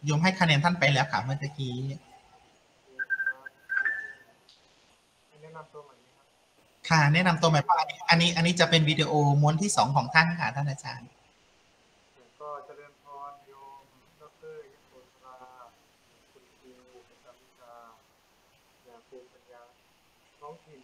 โยมให้คะแนนท่านไปแล้วค่ะเมื่อกี้แนะนำตัวใหม่ครับค่ะแนะนำตัวใหม่เพราะอันนี้จะเป็นวิดีโอม้วนที่2ของท่านค่ะท่านอาจารย์ก็เจริญพรโยมดร.ยโสธราคุณครูประจำวิชาภูมิปัญญาท้องถิ่น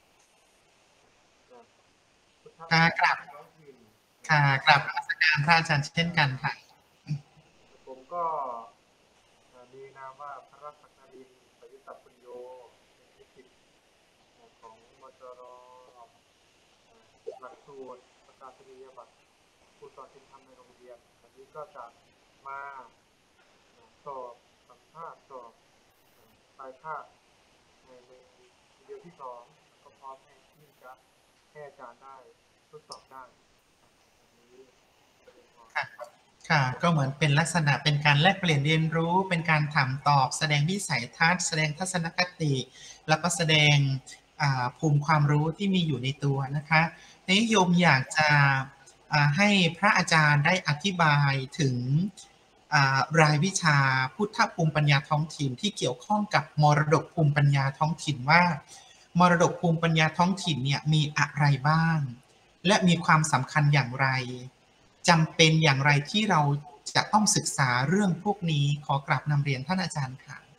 พุทธค่ะกราบท้องถิ่นค่ะกราบนมัสการพระอาจารย์เช่นกันค่ะผมก็มีนามว่าพระรัตนรินทร์ปยุตตปุญโยเป็นนิสิตของมจร.หลักสูตรประกาศนียบัตรครูสอนศีลธรรมในโรงเรียนวันนี้ก็จะมาสอบสัมภาษณ์สอบปลายภาคในเดือนที่2ก็พร้อมที่จะให้อาจารย์ได้ทดสอบได้ค่ะค่ะก็เหมือนเป็นลักษณะเป็นการแลกเปลี่ยนเรียนรู้เป็นการถามตอบแสดงวิสัยทัศน์แสดงทัศนคติแล้วก็แสดงภูมิความรู้ที่มีอยู่ในตัวนะคะนิยมอยากจะให้พระอาจารย์ได้อธิบายถึงรายวิชาพุทธภูมิปัญญาท้องถิ่นที่เกี่ยวข้องกับมรดกภูมิปัญญาท้องถิ่นว่ามรดกภูมิปัญญาท้องถิ่นเนี่ยมีอะไรบ้างและมีความสำคัญอย่างไรจำเป็นอย่างไรที่เราจะต้องศึกษาเรื่องพวกนี้ขอกราบนำเรียนท่านอาจารย์ค่ะ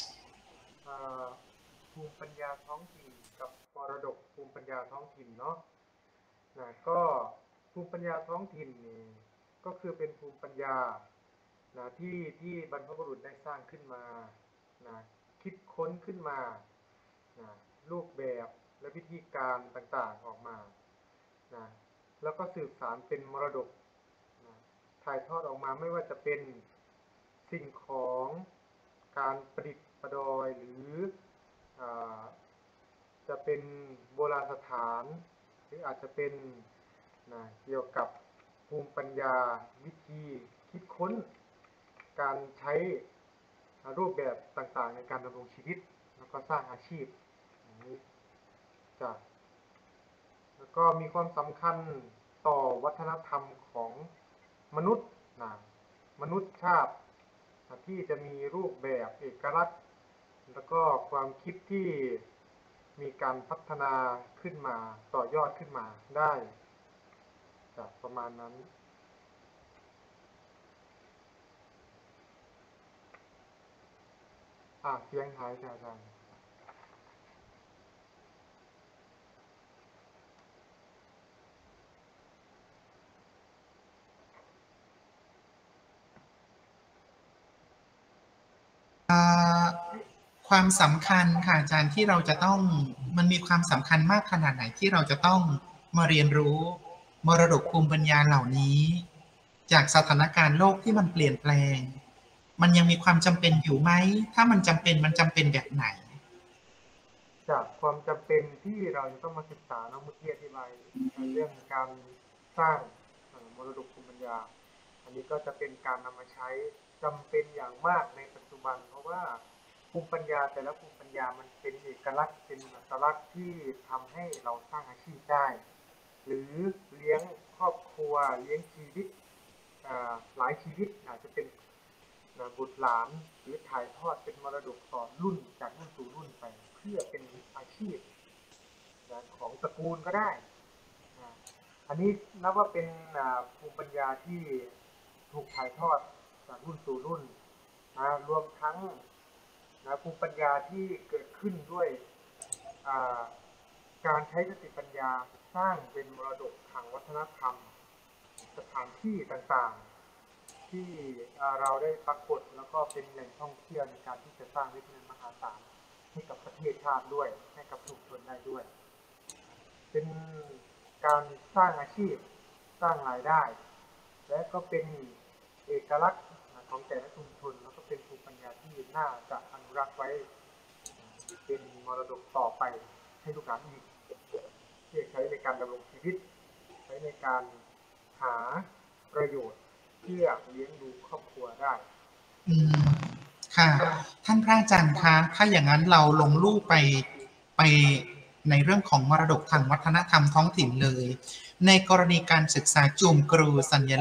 ภูมิปัญญาท้องถิ่นกับมรดกภูมิปัญญาท้องถิ่นเนาะก็ภูมิปัญญาท้องถิ่นนี่ก็คือเป็นภูมิปัญญาที่บรรพบุรุษได้สร้างขึ้นมาคิดค้นขึ้นมารูปแบบและวิธีการต่างๆออกมาแล้วก็สืบสานเป็นมรดกถ่ายทอดออกมาไม่ว่าจะเป็นสิ่งของการประดิษฐ์ประดอยหรือจะเป็นโบราณสถานหรืออาจจะเป็นเกี่ยวกับภูมิปัญญาวิธีคิดค้นการใช้รูปแบบต่างๆในการดำรงชีวิตแล้วก็สร้างอาชีพนี้แล้วก็มีความสำคัญต่อวัฒนธรรมของมนุษย์มนุษย์ชาติที่จะมีรูปแบบเอกลักษณ์แล้วก็ความคิดที่มีการพัฒนาขึ้นมาต่อยอดขึ้นมาได้ประมาณนั้นเสียงหายอาจารย์ความสำคัญค่ะอาจารย์ที่เราจะต้องมันมีความสำคัญมากขนาดไหนที่เราจะต้องมาเรียนรู้มรดกภูมิปัญญาเหล่านี้จากสถานการณ์โลกที่มันเปลี่ยนแปลงมันยังมีความจำเป็นอยู่ไหมถ้ามันจำเป็นมันจำเป็นแบบไหนจากความจำเป็นที่เราจะต้องมาศึกษาเมื่อกี้อธิบายเรื่องการสร้างมรดกภูมิปัญญาอันนี้ก็จะเป็นการนำมาใช้จำเป็นอย่างมากในปัจจุบันเพราะว่าภูมิปัญญาแต่ละภูมิปัญญามันเป็นเอกลักษณ์เป็นอัตลักษณ์ที่ทำให้เราสร้างอาชีพได้หรือเลี้ยงครอบครัวเลี้ยงชีวิตหลายชีวิตอาจจะเป็นบุตรหลานหรือถ่ายทอดเป็นมรดกต่อรุ่นจากรุ่นสู่รุ่นไปเพื่อเป็นอาชีพของตระกูลก็ได้อันนี้นับว่าเป็นภูมิปัญญาที่ถูกถ่ายทอดจากรุ่นสู่รุ่นรวมทั้งภูมิปัญญาที่เกิดขึ้นด้วยการใช้สติปัญญาสร้างเป็นมรดกทางวัฒนธรรมสถานที่ต่างๆที่เราได้ปรากฏแล้วก็เป็นแหล่งท่องเที่ยวในการที่จะสร้างวิถีมหาศาลให้กับประเทศชาติด้วยให้กับชุมชนได้ด้วยเป็นการสร้างอาชีพสร้างรายได้และก็เป็นเอกลักษณ์ของแต่ละชุมชนแล้วก็เป็นภูมิปัญญาที่น่าจะอนุรักษ์ไว้เป็นมรดกต่อไปให้ลูกหลานอีกที่ใช้ในการดำรงชีวิตใช้ในการหาประโยชน์เพื่อเลี้ยงดูครอบครัวได้ค่ะท่านพระอาจารย์คะถ้าอย่างนั้นเราลงรูปไปในเรื่องของมรดกทางวัฒนธรรมท้องถิ่นเลยในกรณีการศึกษาจูมกรูสัญลักษณ์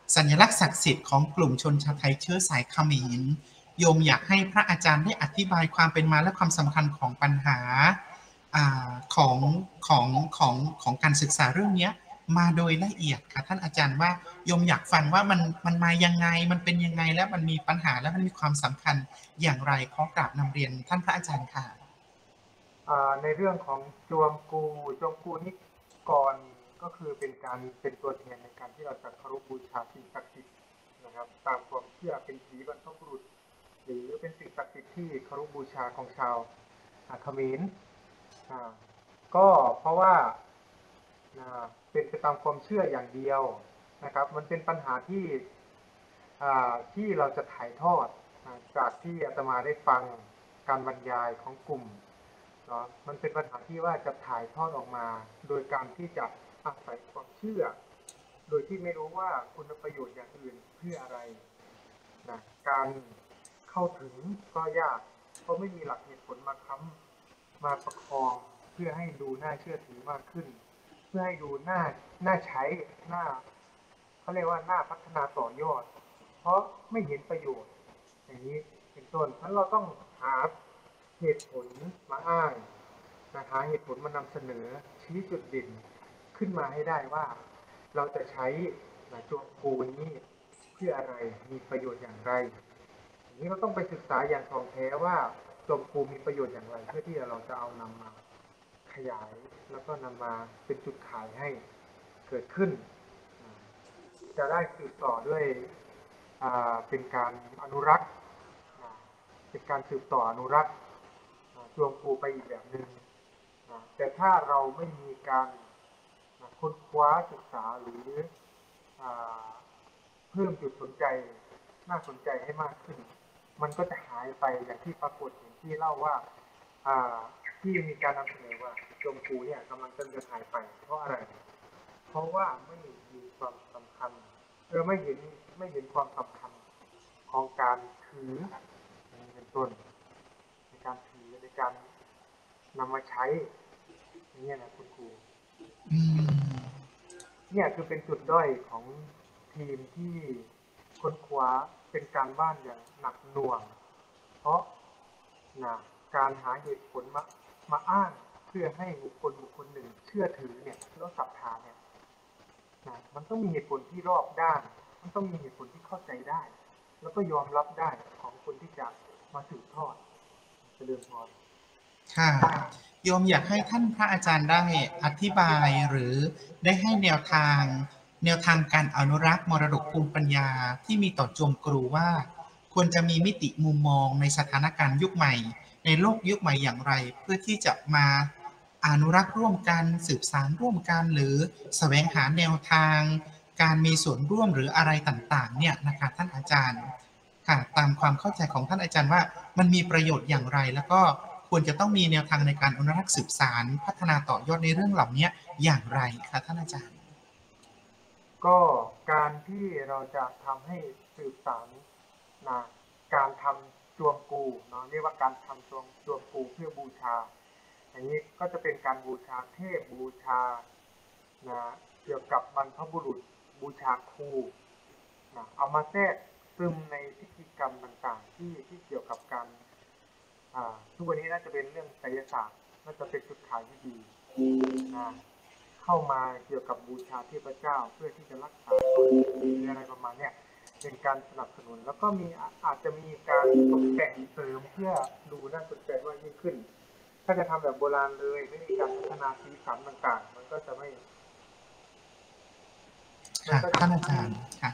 สัญลักษณ์ศักดิ์สิทธิ์ของกลุ่มชนชาวไทยเชื้อสายเขมรโยมอยากให้พระอาจารย์ได้อธิบายความเป็นมาและความสำคัญของปัญหาของของของการศึกษาเรื่องนี้มาโดยละเอียดค่ะท่านอาจารย์ว่าโยมอยากฟังว่ามันมายังไงมันเป็นยังไงแล้วมันมีปัญหาแล้วมันมีความสำคัญอย่างไรขอกราบนำเรียนท่านพระอาจารย์ค่ะในเรื่องของจวงกูนี่ก่อนก็คือเป็นตัวแทนในการที่เราจะเคารพบูชาสิ่งศักดิ์สิทธิ์นะครับตามความเชื่อเป็นผีบรรพบุรุษหรือเป็นสิ่งศักดิ์สิทธิ์ที่เคารพบูชาของชาวเขมรก็เพราะว่าเป็นไปตามความเชื่ออย่างเดียวนะครับมันเป็นปัญหาที่เราจะถ่ายทอดจากที่อาตมาได้ฟังการบรรยายของกลุ่มเนาะมันเป็นปัญหาที่ว่าจะถ่ายทอดออกมาโดยการที่จะอาศัยความเชื่อโดยที่ไม่รู้ว่าคุณประโยชน์อย่างอื่นเพื่ออะไรนะการเข้าถึงก็ยากเพราะไม่มีหลักเหตุผลมาค้ำมาประคองเพื่อให้ดูน่าเชื่อถือมากขึ้นเพื่อให้ดูน่าใช้เขาเรียกว่าน่าพัฒนาต่อยอดเพราะไม่เห็นประโยชน์อย่างนี้เป็นต้นฉะนั้นเราต้องหาเหตุผลมาอ้างหาเหตุผลมานำเสนอชี้จุดเด่นขึ้นมาให้ได้ว่าเราจะใช้จวงกูนี้เพื่ออะไรมีประโยชน์อย่างไรอย่างนี้เราต้องไปศึกษาอย่างถ่องแท้ว่าจวงกูมีประโยชน์อย่างไรเพื่อที่เราจะเอานำมาขยายแล้วก็นำมาเป็นจุดขายให้เกิดขึ้นจะได้สืบต่อด้วยเป็นการอนุรักษ์เป็นการสืบต่ออนุรักษ์จวงกูไปอีกแบบหนึ่งแต่ถ้าเราไม่มีการค้นคว้าศึกษาหรือเพิ่มจุดสนใจน่าสนใจให้มากขึ้นมันก็จะหายไปอย่างที่ปรากฏอย่างที่เล่าว่าที่มีการนำเสนอว่าจวงกูเนี่ยกำลังจะหายไปเพราะอะไรเพราะว่าไม่มีความสำคัญไม่เห็นความสำคัญของการถือเป็นต้นในการถือในการนำมาใช้นี่นะคุณครูเนี่ยคือเป็นจุดด้อยของทีมที่ค้นคว้าเป็นการบ้านอย่างหนักหน่วงเพราะการหาเหตุผลมาอ้างเพื่อให้บุคคลหนึ่งเชื่อถือเนี่ยแล้วศรัทธาเนี่ยมันต้องมีเหตุผลที่รอบด้านมันต้องมีเหตุผลที่เข้าใจได้แล้วก็ยอมรับได้ของคนที่จะมาสืบทอดเจริญพรค่ะโยมอยากให้ท่านพระอาจารย์ได้อธิบายหรือได้ให้แนวทางการอนุรักษ์มรดกภูมิปัญญาที่มีต่อจวงกรูว่าควรจะมีมิติมุมมองในสถานการณ์ยุคใหม่ในโลกยุคใหม่อย่างไรเพื่อที่จะมาอนุรักษ์ร่วมกันสืบสานร่วมกันหรือแสวงหาแนวทางการมีส่วนร่วมหรืออะไรต่างๆเนี่ยนะคะท่านอาจารย์ค่ะตามความเข้าใจของท่านอาจารย์ว่ามันมีประโยชน์อย่างไรแล้วก็ควรจะต้องมีแนวทางในการอนุรักษ์สืบสานพัฒนาต่อยอดในเรื่องเหล่านี้อย่างไรคะท่านอาจารย์ก็การที่เราจะทำให้สืบสานการทำจวงกูเนาะเรียกว่าการทำจวงกูเพื่อบูชาอย่างนี้ก็จะเป็นการบูชาเทพบูชาเกี่ยวกับบรรพบุรุษบูชาครูเอามาแทรกซึมในพิธีกรรมต่างๆที่เกี่ยวกับการทุกวันนี้น่าจะเป็นเรื่องไสยศาสตร์น่าจะเป็นจุดขายที่ดีเข้ามาเกี่ยวกับบูชาเทพเจ้าเพื่อที่จะรักษาคนอะไรประมาณนี้เป็นการสนับสนุนแล้วก็อาจจะมีการตกแต่งเสริมเพื่อดูน่าสนใจมากยิ่งขึ้นถ้าจะทำแบบโบราณเลยไม่มีการพัฒนาสีสันต่างๆมันก็จะไม่ค่ะท่านอาจารย์ค่ะ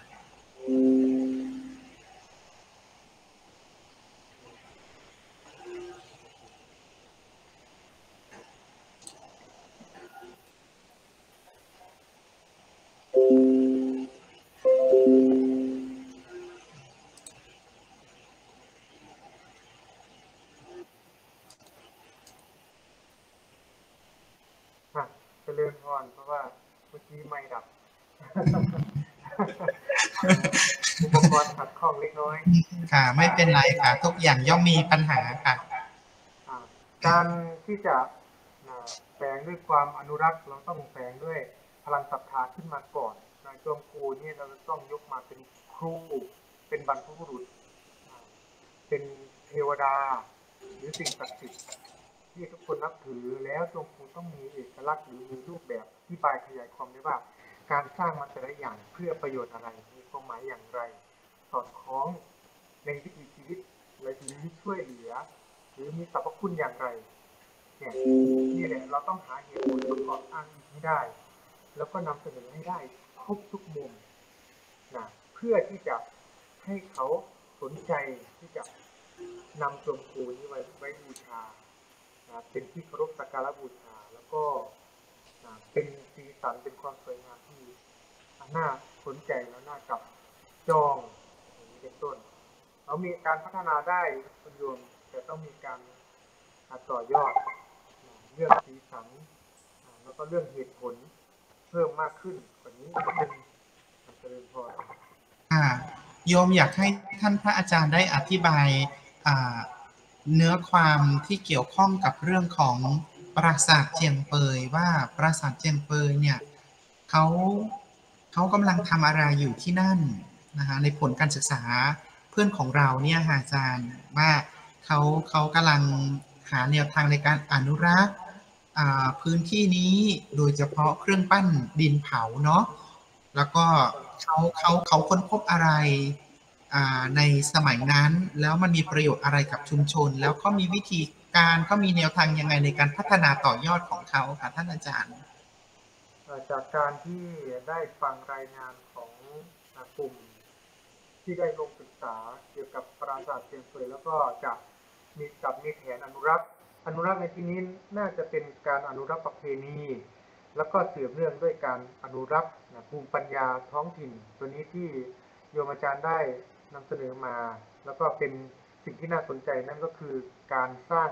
เจริญพรเพราะว่าเมื่อกี้ไม่ดับอุปกรณ์ขัดข้องเล็กน้อยค่ะไม่เป็นไรค่ะทุกอย่างย่อมมีปัญหาค่ะการที่จะแฝงด้วยความอนุรักษ์เราต้องแฝงด้วยพลังศรัทธาขึ้นมาก่อนจอมกูนี่เราต้องยกมาเป็นครูเป็นบรรพบุรุษเป็นเทวดาหรือสิ่งศักดิ์สิทธิ์ที่ทุกคนนับถือแล้วจงกูต้องมีเอกลักษณ์หรือมีรูปแบบที่บายขยายความได้ว่าการสร้างมันแต่ละอย่างเพื่อประโยชน์อะไรมีความหมายอย่างไรสอดคล้องในวิถีชีวิตหรือช่วยเหลือหรือมีสรรพคุณอย่างไรเนี่ยนี่แหละเราต้องหาเหตุผลประกอบอ้างอิงให้ได้แล้วก็นำเสนอให้ได้ครบทุกมุมนะเพื่อที่จะให้เขาสนใจที่จะนำจอมกูนี้ไว้บูชานะเป็นที่เคารพสักการะบูชาแล้วก็นะเป็นสีสันเป็นความสวยงามที่น่าสนใจและน่าจับจองอย่างนี้เป็นต้นเรามีการพัฒนาได้คุณโยมแต่ต้องมีการต่อยอดเรื่องสีสันแล้วก็เรื่องเหตุผลเพิ่มมากขึ้นกว่านี้จะเป็นการเจริญพรโยมอยากให้ท่านพระอาจารย์ได้อธิบายเนื้อความที่เกี่ยวข้องกับเรื่องของปราสาทเจียงเปยว่าปราสาทเจียงเปยเนี่ยเขากำลังทำอะไรอยู่ที่นั่นนะคะในผลการศึกษาเพื่อนของเราเนี่ยอาจารย์ว่าเขากำลังหาแนวทางในการอนุรักษ์พื้นที่นี้โดยเฉพาะเครื่องปั้นดินเผาเนาะแล้วก็เขาค้นพบอะไรในสมัยนั้นแล้วมันมีประโยชน์อะไรกับชุมชนแล้วเขามีวิธีการเขามีแนวทางยังไงในการพัฒนาต่อยอดของเขาค่ะท่านอาจารย์จากการที่ได้ฟังรายงานของกลุ่มที่ได้ลงศึกษาเกี่ยวกับปราสาทเจียงเปยแล้วก็จะมีแผนอนุรักษ์ในที่นี้น่าจะเป็นการอนุรักษ์ประเพณีแล้วก็สืบเนื่องด้วยการอนุรักษ์ภูมิปัญญาท้องถิ่นตัวนี้ที่โยมอาจารย์ได้นำเสนอมาแล้วก็เป็นสิ่งที่น่าสนใจนั่นก็คือการสร้าง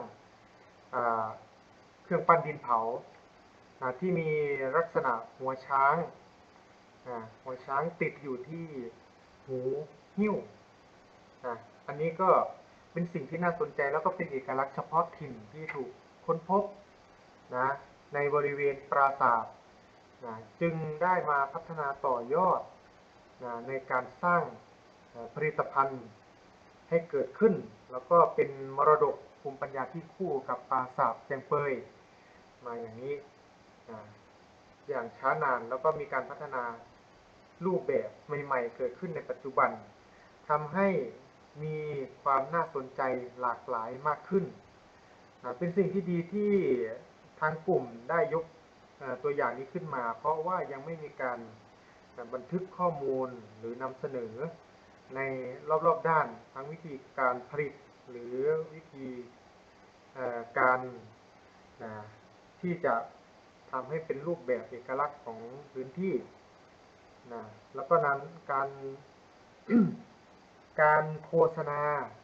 เครื่องปั้นดินเผาที่มีลักษณะหัวช้างติดอยู่ที่หูหิ้วอันนี้ก็เป็นสิ่งที่น่าสนใจแล้วก็เป็นเอกลักษณ์เฉพาะถิ่นที่ถูกค้นพบนะในบริเวณปราสาทจึงได้มาพัฒนาต่อยอดในการสร้างผลิตภัณฑ์ให้เกิดขึ้นแล้วก็เป็นมรดกภูมิปัญญาที่คู่กับปราสาทเจียงเปยมาอย่างนี้อย่างช้านานแล้วก็มีการพัฒนารูปแบบใหม่ๆเกิดขึ้นในปัจจุบันทำให้มีความน่าสนใจหลากหลายมากขึ้นเป็นสิ่งที่ดีที่ทางกลุ่มได้ยกตัวอย่างนี้ขึ้นมาเพราะว่ายังไม่มีการบันทึกข้อมูลหรือนำเสนอในรอบๆด้านทั้งวิธีการผลิตหรือวิธีการที่จะทำให้เป็นรูปแบบเอกลักษณ์ของพื้นที่แล้วก็นั้นการโฆษณา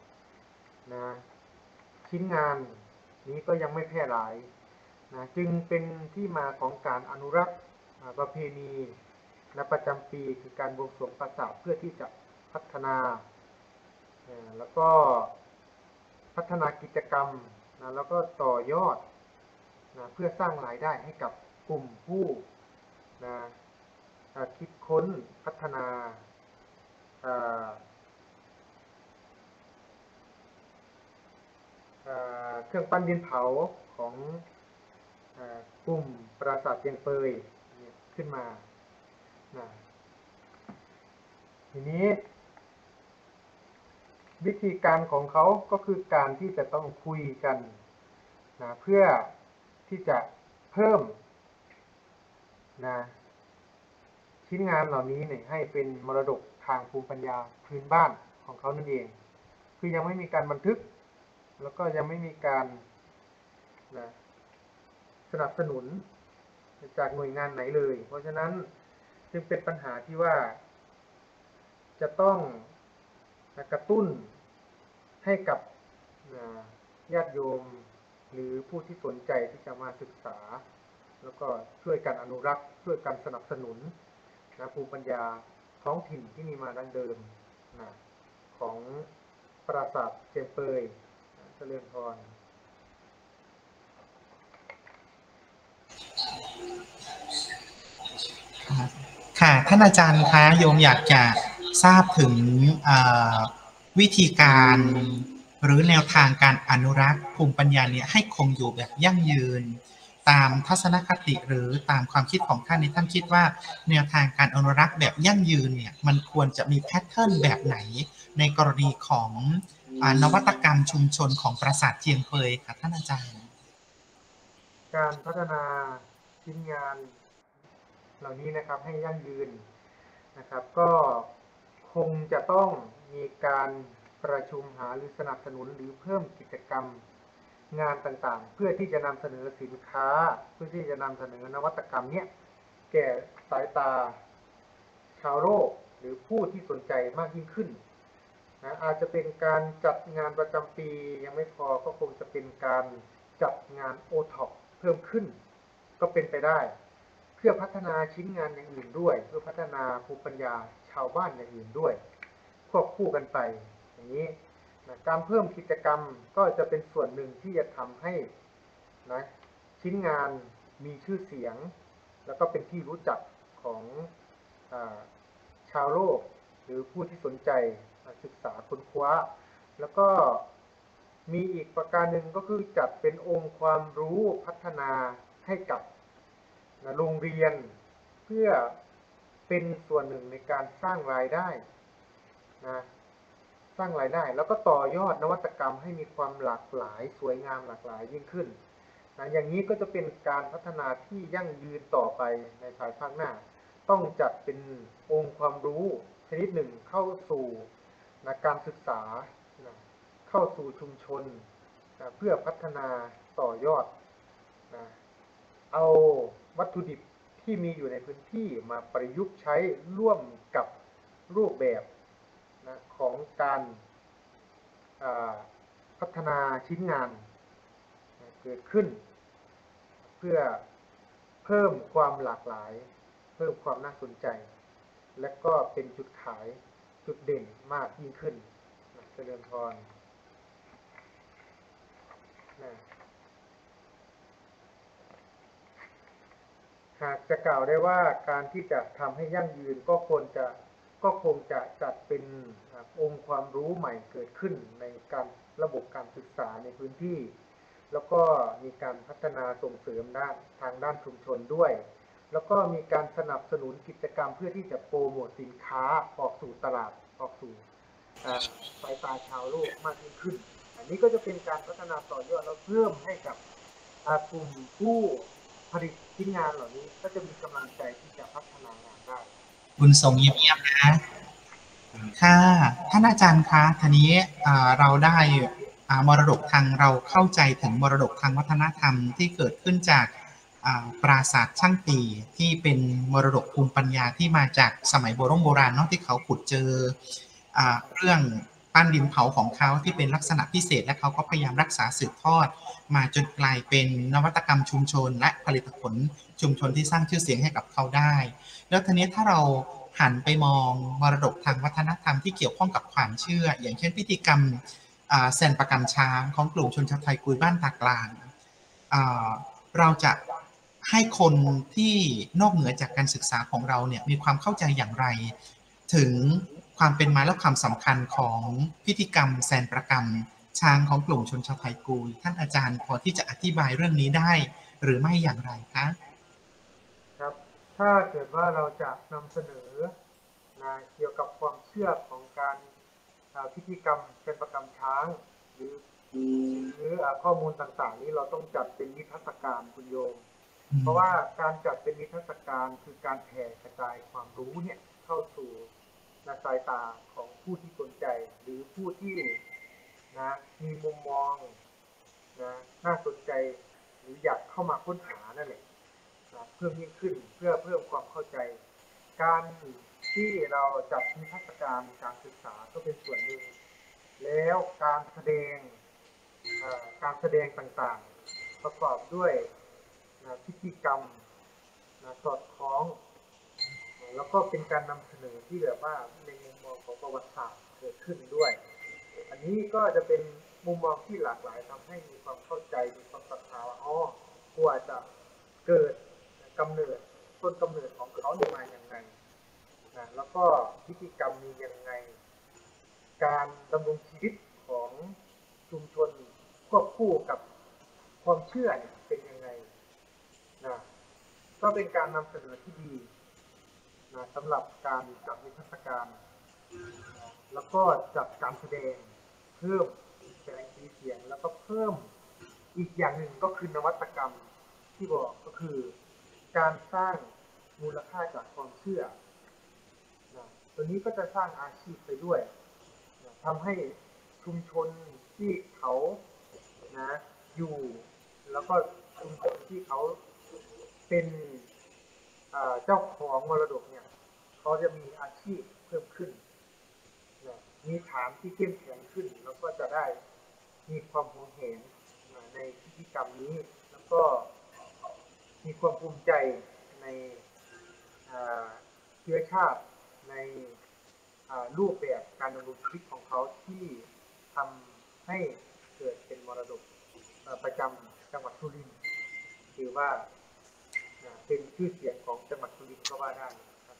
ชิ้นงานนี้ก็ยังไม่แพร่หลายจึงเป็นที่มาของการอนุรักษ์ประเพณีประจำปีคือการบวงสรวงปราสาทเพื่อที่จะพัฒนาแล้วก็พัฒนากิจกรรมแล้วก็ต่อยอดเพื่อสร้างรายได้ให้กับกลุ่มผู้คิดค้นพัฒนาเครื่องปั้นดินเผาของกลุ่มปราสาทเจียงเปยขึ้นมาทีนี้วิธีการของเขาก็คือการที่จะต้องคุยกันเพื่อที่จะเพิ่มชิ้นงานเหล่านี้ให้เป็นมรดกทางภูมิปัญญาพื้นบ้านของเขานั่นเองคือยังไม่มีการบันทึกแล้วก็ยังไม่มีการสนับสนุนจากหน่วยงานไหนเลยเพราะฉะนั้นจึงเป็นปัญหาที่ว่าจะต้องกระตุ้นให้กับญาติโยมหรือผู้ที่สนใจที่จะมาศึกษาแล้วก็ช่วยกันอนุรักษ์ช่วยกันสนับสนุนภูมิปัญญาท้องถิ่นที่มีมาดั้งเดิมของปราสาทเจียงเปยเจริญพรคค่ะท่านอาจารย์คะโยมอยากจะทราบถึงเอ่อวิธีการหรือแนวทางการอนุรักษ์ภูมิปัญญาเนี่ยให้คงอยู่แบบยั่งยืนตามทัศนคติหรือตามความคิดของท่านในท่านคิดว่าแนวทางการอนุรักษ์แบบยั่งยืนเนี่ยมันควรจะมีแพทเทิร์นแบบไหนในกรณีของนวัตกรรมชุมชนของปราสาทเจียงเปยค่ะท่านอาจารย์การพัฒนาชิ้นงานเหล่านี้นะครับให้ยั่งยืนนะครับก็คงจะต้องมีการประชุมหาหรือสนับสนุนหรือเพิ่มกิจกรรมงานต่างๆเพื่อที่จะนำเสนอสินค้าเพื่อที่จะนำเสนอนวัตกรรมเนี้ยแก่สายตาชาวโลกหรือผู้ที่สนใจมากยิ่งขึ้นนะอาจจะเป็นการจัดงานประจำปียังไม่พอก็คงจะเป็นการจัดงานโอท็อปเพิ่มขึ้นก็เป็นไปได้เพื่อพัฒนาชิ้นงานอย่างอื่นด้วยเพื่อพัฒนาภูมิปัญญาชาวบ้านอย่างอื่นด้วยควบคู่กันไปอย่างนี้นะการเพิ่มกิจกรรมก็จะเป็นส่วนหนึ่งที่จะทำให้นะชิ้นงานมีชื่อเสียงแล้วก็เป็นที่รู้จักของชาวโลกหรือผู้ที่สนใจศึกษาค้นคว้าแล้วก็มีอีกประการหนึ่งก็คือจัดเป็นองค์ความรู้พัฒนาให้กับโรงเรียนเพื่อเป็นส่วนหนึ่งในการสร้างรายได้นะสร้างรายได้แล้วก็ต่อยอดนวัตกรรมให้มีความหลากหลายสวยงามหลากหลายยิ่งขึ้นนะอย่างนี้ก็จะเป็นการพัฒนาที่ยั่งยืนต่อไปในภายภาคหน้าต้องจัดเป็นองค์ความรู้ชนิดหนึ่งเข้าสู่นะการศึกษานะเข้าสู่ชุมชนนะเพื่อพัฒนาต่อยอดนะเอาวัตถุดิบที่มีอยู่ในพื้นที่มาประยุกต์ใช้ร่วมกับรูปแบบนะของการพัฒนาชิ้นงานเกิดขึ้นเพื่อเพิ่มความหลากหลายเพิ่มความน่าสนใจและก็เป็นจุดขายจุดเด่นมากยิ่งขึ้นนะเจริญพรนะหากจะกล่าวได้ว่าการที่จะทำให้ยั่งยืนก็คงจะจัดเป็นองค์ความรู้ใหม่เกิดขึ้นในการระบบการศึกษาในพื้นที่แล้วก็มีการพัฒนาส่งเสริมทางด้านชุมชนด้วยแล้วก็มีการสนับสนุนกิจกรรมเพื่อที่จะโปรโมทสินค้าออกสู่ตลาดออกสู่สายตาชาวโลกมากยิ่งขึ้นอันนี้ก็จะเป็นการพัฒนาต่อยอดแล้วเพิ่มให้กับกลุ่มผู้ผลิตชิ้นงานเหล่านี้ก็จะมีกำลังใจที่จะพัฒนางานได้บุญส่งเยี่ยมๆนะค่ะท่านอาจารย์คะทีนี้เราได้มรดกทางเราเข้าใจถึงมรดกทางวัฒนธรรมที่เกิดขึ้นจากปราสาทช่างปีที่เป็นมรดกภูมิปัญญาที่มาจากสมัยโบราณเนาะที่เขาขุดเจอเรื่องปั้นดินเผาของเขาที่เป็นลักษณะพิเศษและเขาก็พยายามรักษาสืบทอดมาจนกลายเป็นนวัตกรรมชุมชนและผลิตผลชุมชนที่สร้างชื่อเสียงให้กับเขาได้แล้วทีนี้ถ้าเราหันไปมองมรดกทางวัฒนธรรมที่เกี่ยวข้องกับความเชื่ออย่างเช่นพิธีกรรมแซนประกำช้างของกลุ่มชนชาวไทยกุยบ้านตากลางเราจะให้คนที่นอกเหนือจากการศึกษาของเราเนี่ยมีความเข้าใจอย่างไรถึงความเป็นมาและความสำคัญของพิธีกรรมแซนประกำช้างของกลุ่มชนชาวไทยกุยท่านอาจารย์พอที่จะอธิบายเรื่องนี้ได้หรือไม่อย่างไรคะครับถ้าเกิดว่าเราจะนำเสนอนะเกี่ยวกับความเชื่อของการพิธีกรรมเป็นประกำช้างหรือข้อมูลต่างๆนี้เราต้องจัดเป็นนิทรรศการคุณโยมเพราะว่าการจัดเป็นนิทรรศการคือการแผ่กระจายความรู้เนี่ยเข้าสู่สายตาของผู้ที่สนใจหรือผู้ที่นะมีมุมมองนะน่าสนใจหรืออยากเข้ามาค้นหานั่นแหละเพิ่มยิ่งขึ้นเพื่อเพิ่มความเข้าใจการที่เราจัดนิทรรศการการศึกษาก็เป็นส่วนหนึ่งแล้วการแสดงต่างๆประกอบด้วยพิธีกรรมสอดคล้องแล้วก็เป็นการนำเสนอที่แบบว่าในมุมมองของประวัติศาสตร์เกิดขึ้นด้วยอันนี้ก็จะเป็นมุมมองที่หลากหลายทำให้มีความเข้าใจมีความศรัทธาว่าอ๋อกว่าจะเกิดกำเนิดต้นกำเนิดของเขามาอย่างไรนะแล้วก็พิธีกรรมมียังไงการดำรงชีวิตของชุมชนควบคู่กับความเชื่อเป็นยังไงนะก็เป็นการนำเสนอที่ดีนะสำหรับการจัดนิทรรศการแล้วก็จัดการแสดงเพิ่มแสงสีเสียงแล้วก็เพิ่มอีกอย่างหนึ่งก็คือนวัตกรรมที่บอกก็คือการสร้างมูลค่าจากความเชื่อนะตัวนี้ก็จะสร้างอาชีพไปด้วยนะทำให้ชุมชนที่เขานะอยู่แล้วก็ชุมชนที่เขาเป็นเจ้าของมรดกเนี่ยเขาจะมีอาชีพเพิ่มขึ้นนะมีฐานที่เข้มแข็งขึ้นแล้วก็จะได้มีความหวงแหนในพิธีกรรมนี้แล้วก็มีความภูมิใจในเชื้อชาติในรูปแบบการดำรงชีวิตของเขาที่ทำให้เกิดเป็นมรดกประจำจังหวัดสุรินทร์ถือว่าเป็นชื่อเสียงของจังหวัดสุรินทร์ก็ว่าได้ครับ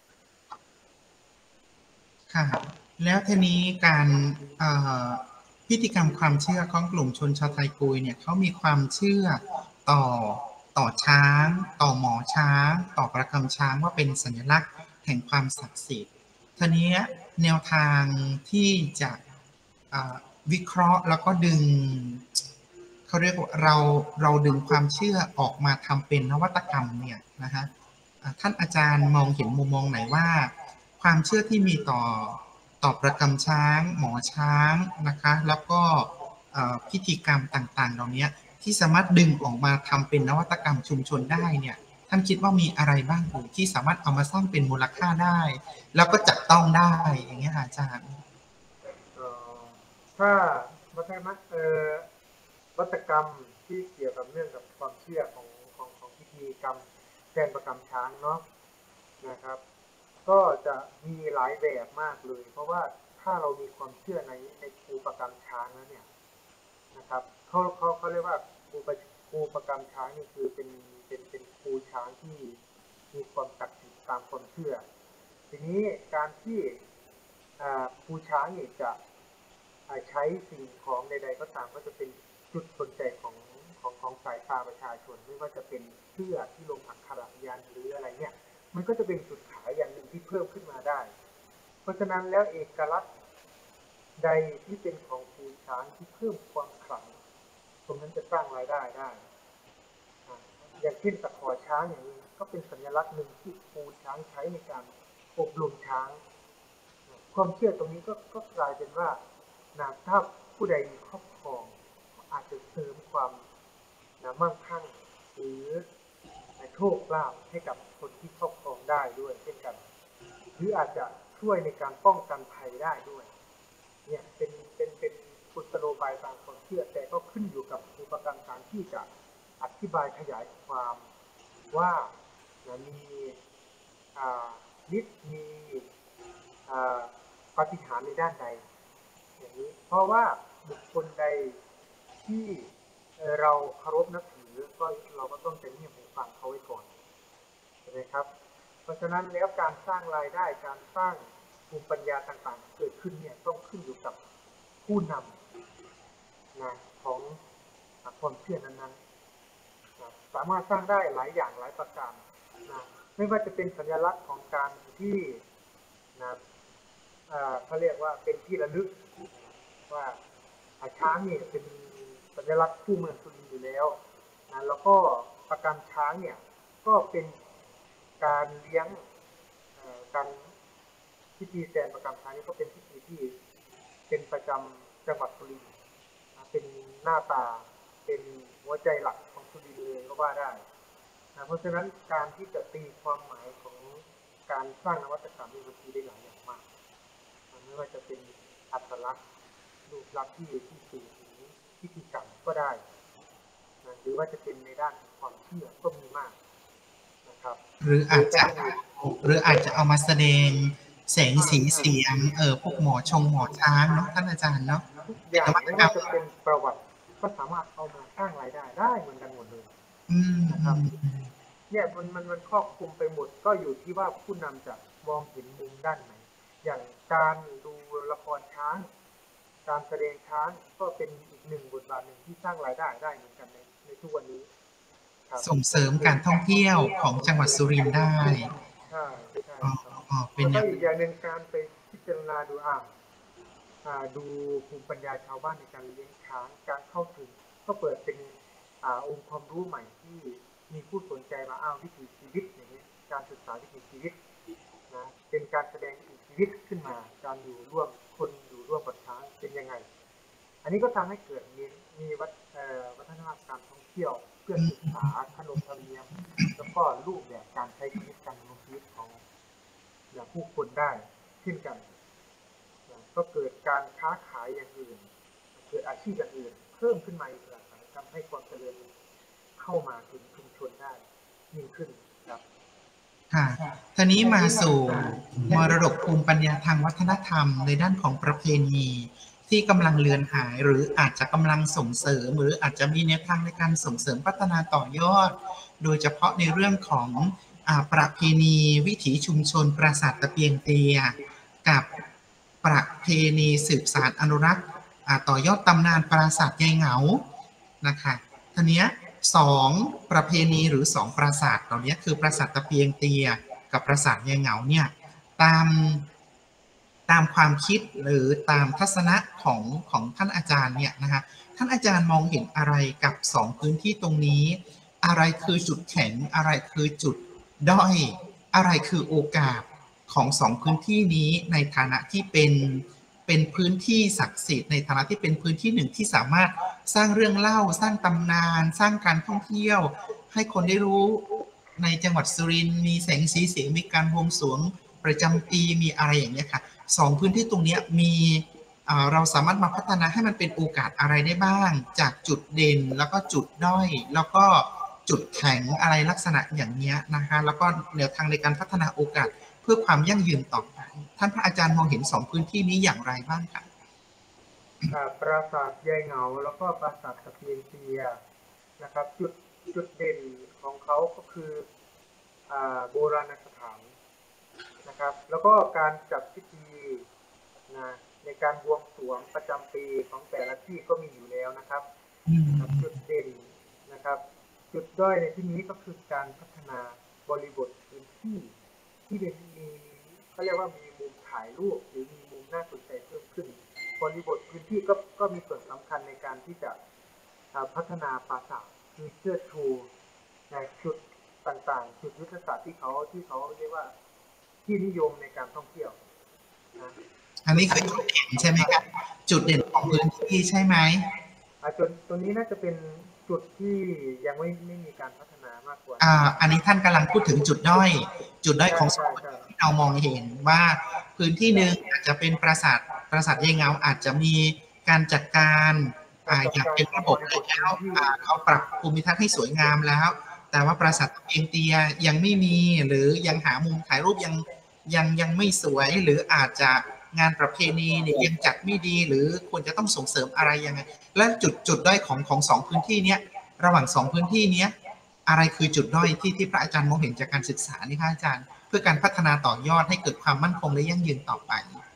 ค่ะแล้วทีนี้การพิธีกรรมความเชื่อของกลุ่มชนชาวไทยกุยเนี่ยเขามีความเชื่อต่อช้างต่อหมอช้างต่อประกำช้างว่าเป็นสัญลักษณ์แห่งความศักดิ์สิทธิ์ทีนี้แนวทางที่จะวิเคราะห์แล้วก็ดึงเขาเรียกว่าเราดึงความเชื่อออกมาทำเป็นนวัตกรรมเนี่ยนะฮะท่านอาจารย์มองเห็นมุมมองไหนว่าความเชื่อที่มีต่อประกำช้างหมอช้างนะคะแล้วก็พิธีกรรมต่างๆเหล่านี้ที่สามารถดึงออกมาทำเป็นนวัตกรรมชุมชนได้เนี่ยท่านคิดว่ามีอะไรบ้างที่สามารถเอามาสร้างเป็นมูลค่าได้แล้วก็จับต้องได้อย่างเงี้ยอาจารย์ถ้าวัฒกรรมที่เกี่ยวกับเรื่องกับความเชื่อของพิธีกรรมแทนประกำช้างเนาะนะครับก็จะมีหลายแบบมากเลยเพราะว่าถ้าเรามีความเชื่อในครูประกำช้างแล้วเนี่ยนะครับเขาเรียกว่าครูประกำช้างนี่คือเป็นครูช้างที่มีความศักดิ์สิทธิ์ตามความเชื่อทีนี้การที่ครูช้างนี่จะใช้สิ่งของใดๆก็ตามก็จะเป็นจุดสนใจของสายตาประชาชนไม่ว่าจะเป็นเสื้อที่ลงอักขระยันหรืออะไรเนี่ยมันก็จะเป็นจุดขายอย่างหนึ่งที่เพิ่มขึ้นมาได้เพราะฉะนั้นแล้วเอกลักษณ์ใดที่เป็นของครูช้างที่เพิ่มความขลังตรงนั้นจะสร้างรายได้ได้อย่างเช่นตะขอช้างอย่างนี้ก็เป็นสัญลักษณ์หนึ่งที่ครูช้างใช้ในการอบรมช้างความเชื่อตรงนี้ก็กลายเป็นว่าถ้าผู้ใดมีครอบครองอาจจะเสริมความมั่งคั่งหรือโชคลาภให้กับคนที่ครอบครองได้ด้วยเช่นกันหรืออาจจะช่วยในการป้องกันภัยได้ด้วยเนี่ยเป็นกุศโลบายตามความเชื่อแต่ก็ขึ้นอยู่กับอุปกรณ์การที่จะอธิบายขยายความว่ามีฤทธิ์มีปาฏิหาริย์ในด้านใดอย่างนี้เพราะว่าบุคคลใดที่เราเคารพนับถือก็เราก็ต้องเป็นเงียบหูฟังเขาไว้ก่อนใช่ไหมครับเพราะฉะนั้นแล้วการสร้างรายได้การสร้างภูมิปัญญาต่างๆเกิดขึ้นเนี่ยต้องขึ้นอยู่กับผู้นำนะของความเชื่อนั้นๆนะสามารถสร้างได้หลายอย่างหลายประการนะไม่ว่าจะเป็นสัญลักษณ์ของการที่นะเขาเรียกว่าเป็นที่ระลึกว่าช้างเนี่ยเป็นสัญลักษณ์คู่เมืองสุรินทร์อยู่แล้วนะแล้วก็ประกำช้างเนี่ยก็เป็นการเลี้ยงการพิธีแซนประกำช้างนี่ก็เป็นพิธีที่เป็นประจำจังหวัดสุรินทร์เป็นหน้าตาเป็นหัวใจหลักของสุรินทร์เลยก็ว่าได้นะเพราะฉะนั้นการที่จะตีความหมายของการสร้างนวัตกรรมนี่มันตีได้หลายอย่างมากไม่ว่าจะเป็นอัตลักษณ์รูปลักษณ์ที่สื่อถึงพิธีกรรมก็ได้นะหรือว่าจะเป็นในด้านความเชื่อก็มีมากนะครับหรืออาจจะเอามาแสดงแสงสีเสียงพวกหมอช้างเนาะท่านอาจารย์เนาะทุกอย่างไม่ว่าจะเป็นประวัติก็สามารถเอามาสร้างรายได้ได้เหมือนกันหมดเลยนะครับเนี่ยมันครอบคลุมไปหมดก็อยู่ที่ว่าผู้นำจะมมองเห็นมุมด้านไหนอย่างการดูละครช้างการแสดงช้างก็เป็นอีกหนึ่งบทบาทหนึ่งที่สร้างรายได้ได้เหมือนกันในทุกวันนี้ครับส่งเสริมการท่องเที่ยวของจังหวัดสุรินทร์ได้ใช่ใช่อ๋อครับอ๋อเป็นแล้วก็อย่างอีกอย่างหนึ่งการไปพิจารณาดูดูภูมิปัญญาชาวบ้านในการเลี้ยงช้างการเข้าถึงก็เปิดเป็นองค์ความรู้ใหม่ที่มีผู้สนใจมาวิถีชีวิตอย่างนี้การศึกษาวิถีชีวิตนะเป็นการแสดงวิถีชีวิตขึ้นมาการอยู่ร่วมคนอยู่ร่วมกับช้างเป็นยังไงอันนี้ก็ทำให้เกิดมีวัฒนธรรมการท่องเที่ยวเพื่อศึกษาขนบธรรมเนียมแล้วก็รูปแบบการใช้ชีวิตการดำรงชีวิตของผู้คนได้เช่นกันก็เกิดการค้าขายอย่างอื่นเกิดอาชีพอย่างอื่นเพิ่มขึ้นมาอีกหลากหลายทำให้ความเจริญเข้ามาถึงชุมชนได้ยิ่งขึ้นครับค่ะทีนี้มาสู่มรดกภูมิปัญญาทางวัฒนธรรมในด้านของประเพณีที่กำลังเลือนหายหรืออาจจะกำลังส่งเสริมหรืออาจจะมีแนวทางในการส่งเสริมพัฒนาต่อยอดโดยเฉพาะในเรื่องของประเพณีวิถีชุมชนปราสาทตะเปียงเตียกับประเพณีสืบสานอนุรักษ์ต่อยอดตำนานปราสาทยายเหงานะคะทีนี้สองประเพณีหรือสองปราสาทเหล่านี้คือปราสาทตะเปียงเตียกับปราสาทยายเหงาเนี่ยตามความคิดหรือตามทัศนะของท่านอาจารย์เนี่ยนะคะท่านอาจารย์มองเห็นอะไรกับสองพื้นที่ตรงนี้อะไรคือจุดแข็งอะไรคือจุดด้อยอะไรคือโอกาสของสองพื้นที่นี้ในฐานะที่เป็นพื้นที่ศักดิ์สิทธิ์ในฐานะที่เป็นพื้นที่หนึ่งที่สามารถสร้างเรื่องเล่าสร้างตำนานสร้างการท่องเที่ยวให้คนได้รู้ในจังหวัดสุรินทร์มีแสงสีเสียงมีการบวงสรวงประจำปีมีอะไรอย่างเงี้ยค่ะสองพื้นที่ตรงนี้มีเราสามารถมาพัฒนาให้มันเป็นโอกาสอะไรได้บ้างจากจุดเด่นแล้วก็จุดด้อยแล้วก็จุดแข็งอะไรลักษณะอย่างนี้นะคะแล้วก็แนวทางในการพัฒนาโอกาสเพื่อความยั่งยืนต่อไปท่านพระอาจารย์มองเห็นสองพื้นที่นี้อย่างไรบ้างคะปราสาทยายเหงาแล้วก็ปราสาทตะเพียนเตียนะครับจุดเด่นของเขาก็คือโบราณสถานนะครับแล้วก็การจัดพิธีนะในการบวงสรวงประจำปีของแต่ละที่ก็มีอยู่แล้วนะครับจุดเด่นนะครับจุดด้อยในที่นี้ก็คือการพัฒนาบริบทพื้นที่ที่มีเขาเรียกว่ามีมุมถ่ายรูปหรือมีมุมน่าสนใจเพิ่มขึ้นบริบทพื้นที่ก็มีส่วนสำคัญในการที่จะพัฒนาปราสาทคือเชิดชูในจุดต่างๆจุดยุทธศาสตร์ที่เขาเรียกว่าที่นิยมในการท่องเที่ยวนะอันนี้คือจุดเด่นใช่ไหมครับจุดเด่นของพื้นที่ใช่ไหมจุดตัวนี้น่าจะเป็นจุดที่ยังไม่มีการพัฒนามากกว่าอันนี้ท่านกำลังพูดถึงจุดด้อยของสองที่เรามองเห็นว่าพื้นที่หนึ่งอาจจะเป็นปราสาทยายเหงาอาจจะมีการจัดการอย่างเป็นระบบแล้วเขาปรับภูมิทัศน์ให้สวยงามแล้วแต่ว่าปราสาทเพียงเตียยังไม่มีหรือยังหามุมถ่ายรูปยังไม่สวยหรืออาจจะงานประเพณีเนี่ยยังจัดไม่ดีหรือควรจะต้องส่งเสริมอะไรยังไงและจุดด้อยของสองพื้นที่เนี้ยระหว่างสองพื้นที่เนี้ยอะไรคือจุดด้อยที่พระอาจารย์มองเห็นจากการศึกษานี่คะอาจารย์เพื่อการพัฒนาต่อยอดให้เกิดความมั่นคงและยั่งยืนต่อไป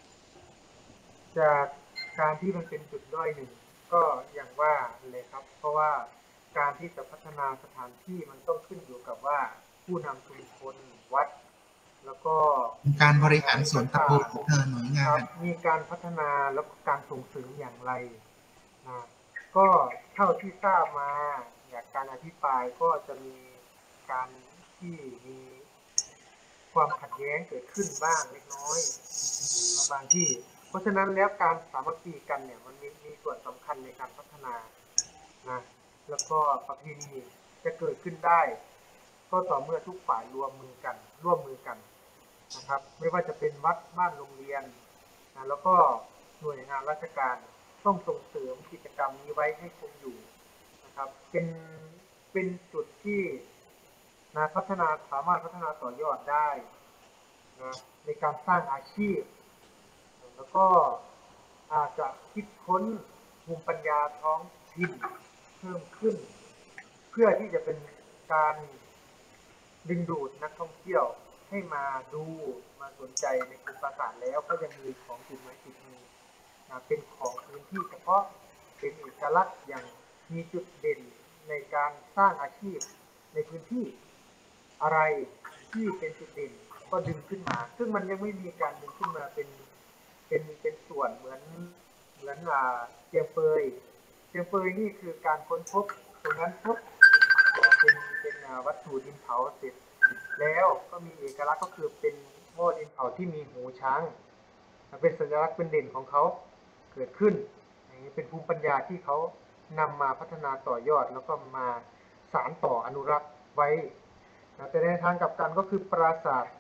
จากการที่มันเป็นจุดด้อยหนึ่งก็อย่างว่าเลยครับเพราะว่าการที่จะพัฒนาสถานที่มันต้องขึ้นอยู่กับว่าผู้นำชุมชนวัดแล้วก็การบริหารส่วนตำบลหน่วยงานมีการพัฒนาแล้วก็การส่งเสริมอย่างไรนะก็เท่าที่ทราบมาจากการอภิปรายก็จะมีการที่มีความขัดแย้งเกิดขึ้นบ้างเล็กน้อยบางที่เพราะฉะนั้นแล้วการสามัคคีกันเนี่ยมันมีส่วนสำคัญในการพัฒนานะแล้วก็ประเพณีจะเกิดขึ้นได้ก็ต่อเมื่อทุกฝ่ายร่วมมือกันนะครับไม่ว่าจะเป็นวัดบ้านโรงเรียนนะแล้วก็หน่วยงานราชการต้องส่งเสริมกิจกรรมนี้ไว้ให้คงอยู่นะครับเป็นจุดที่นะสามารถพัฒนาต่อยอดได้นะในการสร้างอาชีพแล้วก็อาจจะคิดค้นภูมิปัญญาท้องถิ่นเพิ่มขึ้นเพื่อที่จะเป็นการดึงดูดนักท่องเที่ยวใให้มาดูมาสนใจในกลุ่มปราสาทแล้วก็ยังมีของติดไม้ติดมือเป็นของพื้นที่เฉพาะเป็นเอกลักษณ์อย่างมีจุดเด่นในการสร้างอาชีพในพื้นที่อะไรที่เป็นจุดเด่นก็ดึงขึ้นมาซึ่งมันยังไม่มีการดึงขึ้นมาเป็นส่วนเหมือนเจียงเปยนี่คือการค้นพบตรงนั้นพบเป็นวัตถุดินเผาเสร็จแล้วก็มีเอกลักษณ์ก็คือเป็นหม้อดินเผาที่มีหูช้างเป็นสัญลักษณ์เป็นเด่นของเขาเกิดขึ้นอย่างนี้เป็นภูมิปัญญาที่เขานำมาพัฒนาต่อยอดแล้วก็มาสานต่ออนุรักษ์ไว้แต่ในทางกลับกันก็คือปราสาท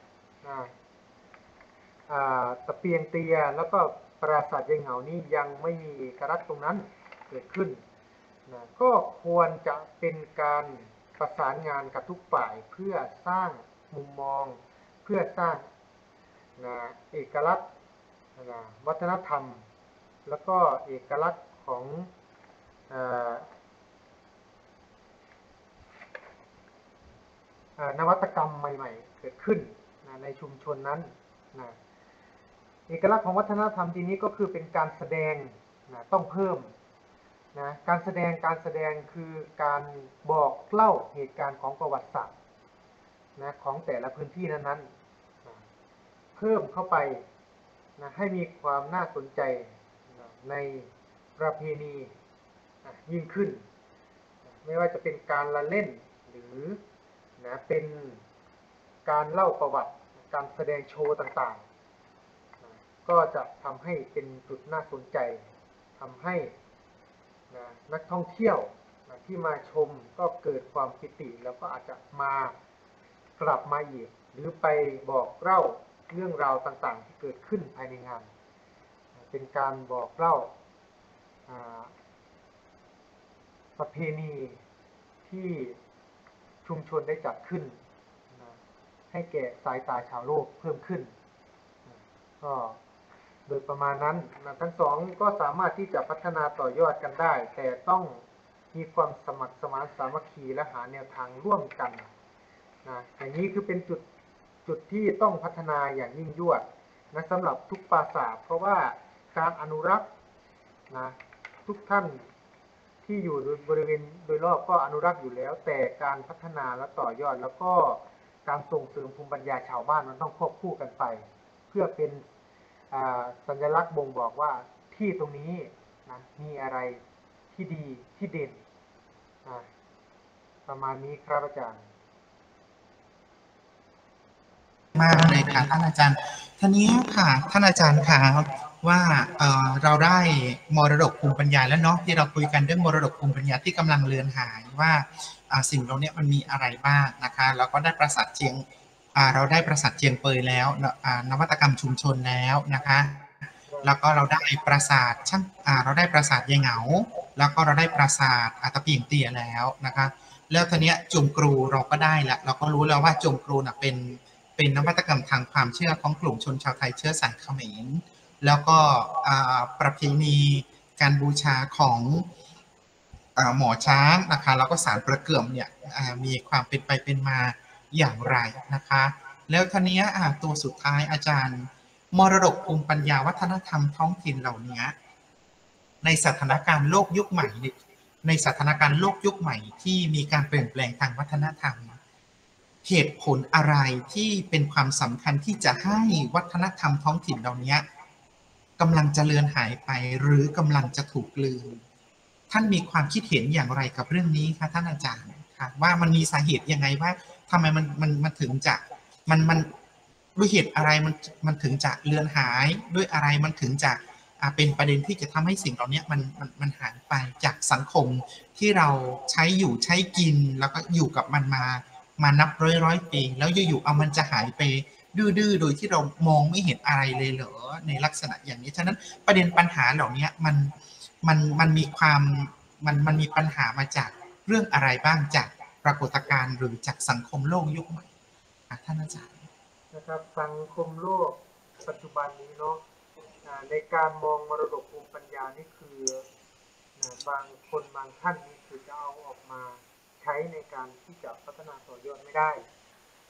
ตะเปียงเตียแล้วก็ปราสาทยายเหงานี่ยังไม่มีเอกลักษณ์ตรงนั้นเกิดขึ้นก็ควรจะเป็นการประสานงานกับทุกฝ่ายเพื่อสร้างมุมมองเพื่อสร้างเอกลักษณ์วัฒนธรรมแล้วก็เอกลักษณ์ของนวัตกรรมใหม่ๆเกิดขึ้นในชุมชนนั้นเอกลักษณ์ของวัฒนธรรมทีนี้ก็คือเป็นการแสดงต้องเพิ่มการแสดงคือการบอกเล่าเหตุการณ์ของประวัติศาสตร์ของแต่ละพื้นที่นั้นๆเพิ่มเข้าไปให้มีความน่าสนใจในประเพณียิ่งขึ้นไม่ว่าจะเป็นการละเล่นหรือเป็นการเล่าประวัติการแสดงโชว์ต่างๆก็จะทำให้เป็นจุดน่าสนใจทำให้นักท่องเที่ยวที่มาชมก็เกิดความปิติแล้วก็อาจจะกลับมาอีกหรือไปบอกเล่าเรื่องราวต่างๆที่เกิดขึ้นภายในงานเป็นการบอกเล่าประเพณีที่ชุมชนได้จัดขึ้นให้แก่สายตาชาวโลกเพิ่มขึ้นก็โดยประมาณนั้นทั้งสองก็สามารถที่จะพัฒนาต่อยอดกันได้แต่ต้องมีความสมัครสมานสามัคคีและหาแนวทางร่วมกันอย่างนี้คือเป็นจุดที่ต้องพัฒนาอย่างยิ่งยวดสำหรับทุกปราสาทเพราะว่าการอนุรักษ์ทุกท่านที่อยู่บริเวณโดยรอบก็อนุรักษ์อยู่แล้วแต่การพัฒนาและต่อยอดแล้วก็การส่งเสริมภูมิปัญญาชาวบ้านมันต้องควบคู่กันไปเพื่อเป็นสัญลักษณ์บ่งบอกว่าที่ตรงนี้มีอะไรที่ดีที่เด่นประมาณนี้ครับอาจารย์มากเลยค่ะท่านอาจารย์ทีนี้ค่ะท่านอาจารย์ครับว่าเราได้มรดกภูมิปัญญาแล้วเนาะที่เราคุยกันเรื่องมรดกภูมิปัญญาที่กำลังเลือนหายว่าสิ่งเหล่านี้มันมีอะไรบ้างนะคะแล้วก็ได้ปราสาทเจียงเราได้ปราสาทเจียงเปยแล้วนวัตกรรมชุมชนแล้วนะคะแล้วก็เราได้ปราสาทเราได้ปราสาทยายเหงาแล้วก็เราได้ปราสาทตะเปียงเตี่ยแล้วนะคะแล้วทีนี้จงกรูเราก็ได้ละเราก็รู้แล้วว่าจงกรูเป็นนวัตกรรมทางความเชื่อของกลุ่มชนชาวไทยเชื้อสายเขมรแล้วก็ประเพณีการบูชาของหมอช้างนะคะแล้วก็สารประเกื่อมเนี่ยมีความเป็นไปเป็นมาอย่างไรนะคะแล้วทีนี้ตัวสุดท้ายอาจารย์มรดกภูมิปัญญาวัฒนธรรมท้องถิ่นเหล่านี้ในสถานการณ์โลกยุคใหม่ในสถานการณ์โลกยุคใหม่ที่มีการเปลี่ยนแปลงทางวัฒนธรรมเหตุผลอะไรที่เป็นความสำคัญที่จะให้วัฒนธรรมท้องถิ่นเหล่านี้กำลังจะเลือนหายไปหรือกำลังจะถูกลืมท่านมีความคิดเห็นอย่างไรกับเรื่องนี้คะท่านอาจารย์ค่ะว่ามันมีสาเหตุยังไงว่าทำไมมันถึงจะมันด้วยเหตุอะไรมันถึงจะเลือนหายด้วยอะไรมันถึงจะเป็นประเด็นที่จะทำให้สิ่งเหล่านี้มันหายไปจากสังคมที่เราใช้อยู่ใช้กินแล้วก็อยู่กับมันมานับร้อยปีแล้วอยู่ๆเอามันจะหายไปดื้อๆโดยที่เรามองไม่เห็นอะไรเลยเหรอในลักษณะอย่างนี้ฉะนั้นประเด็นปัญหาเหล่านี้มันมีความมันมีปัญหามาจากเรื่องอะไรบ้างจากปรากฏการณ์หรือจากสังคมโลกยุคใหม่ท่านอาจารย์นะครับสังคมโลกปัจจุบันนี้เนาะในการมองมรดกภูมิปัญญานี่คือบางคนบางท่านนี่คือจะเอาออกมาใช้ในการที่จะพัฒนาต่อยอดไม่ได้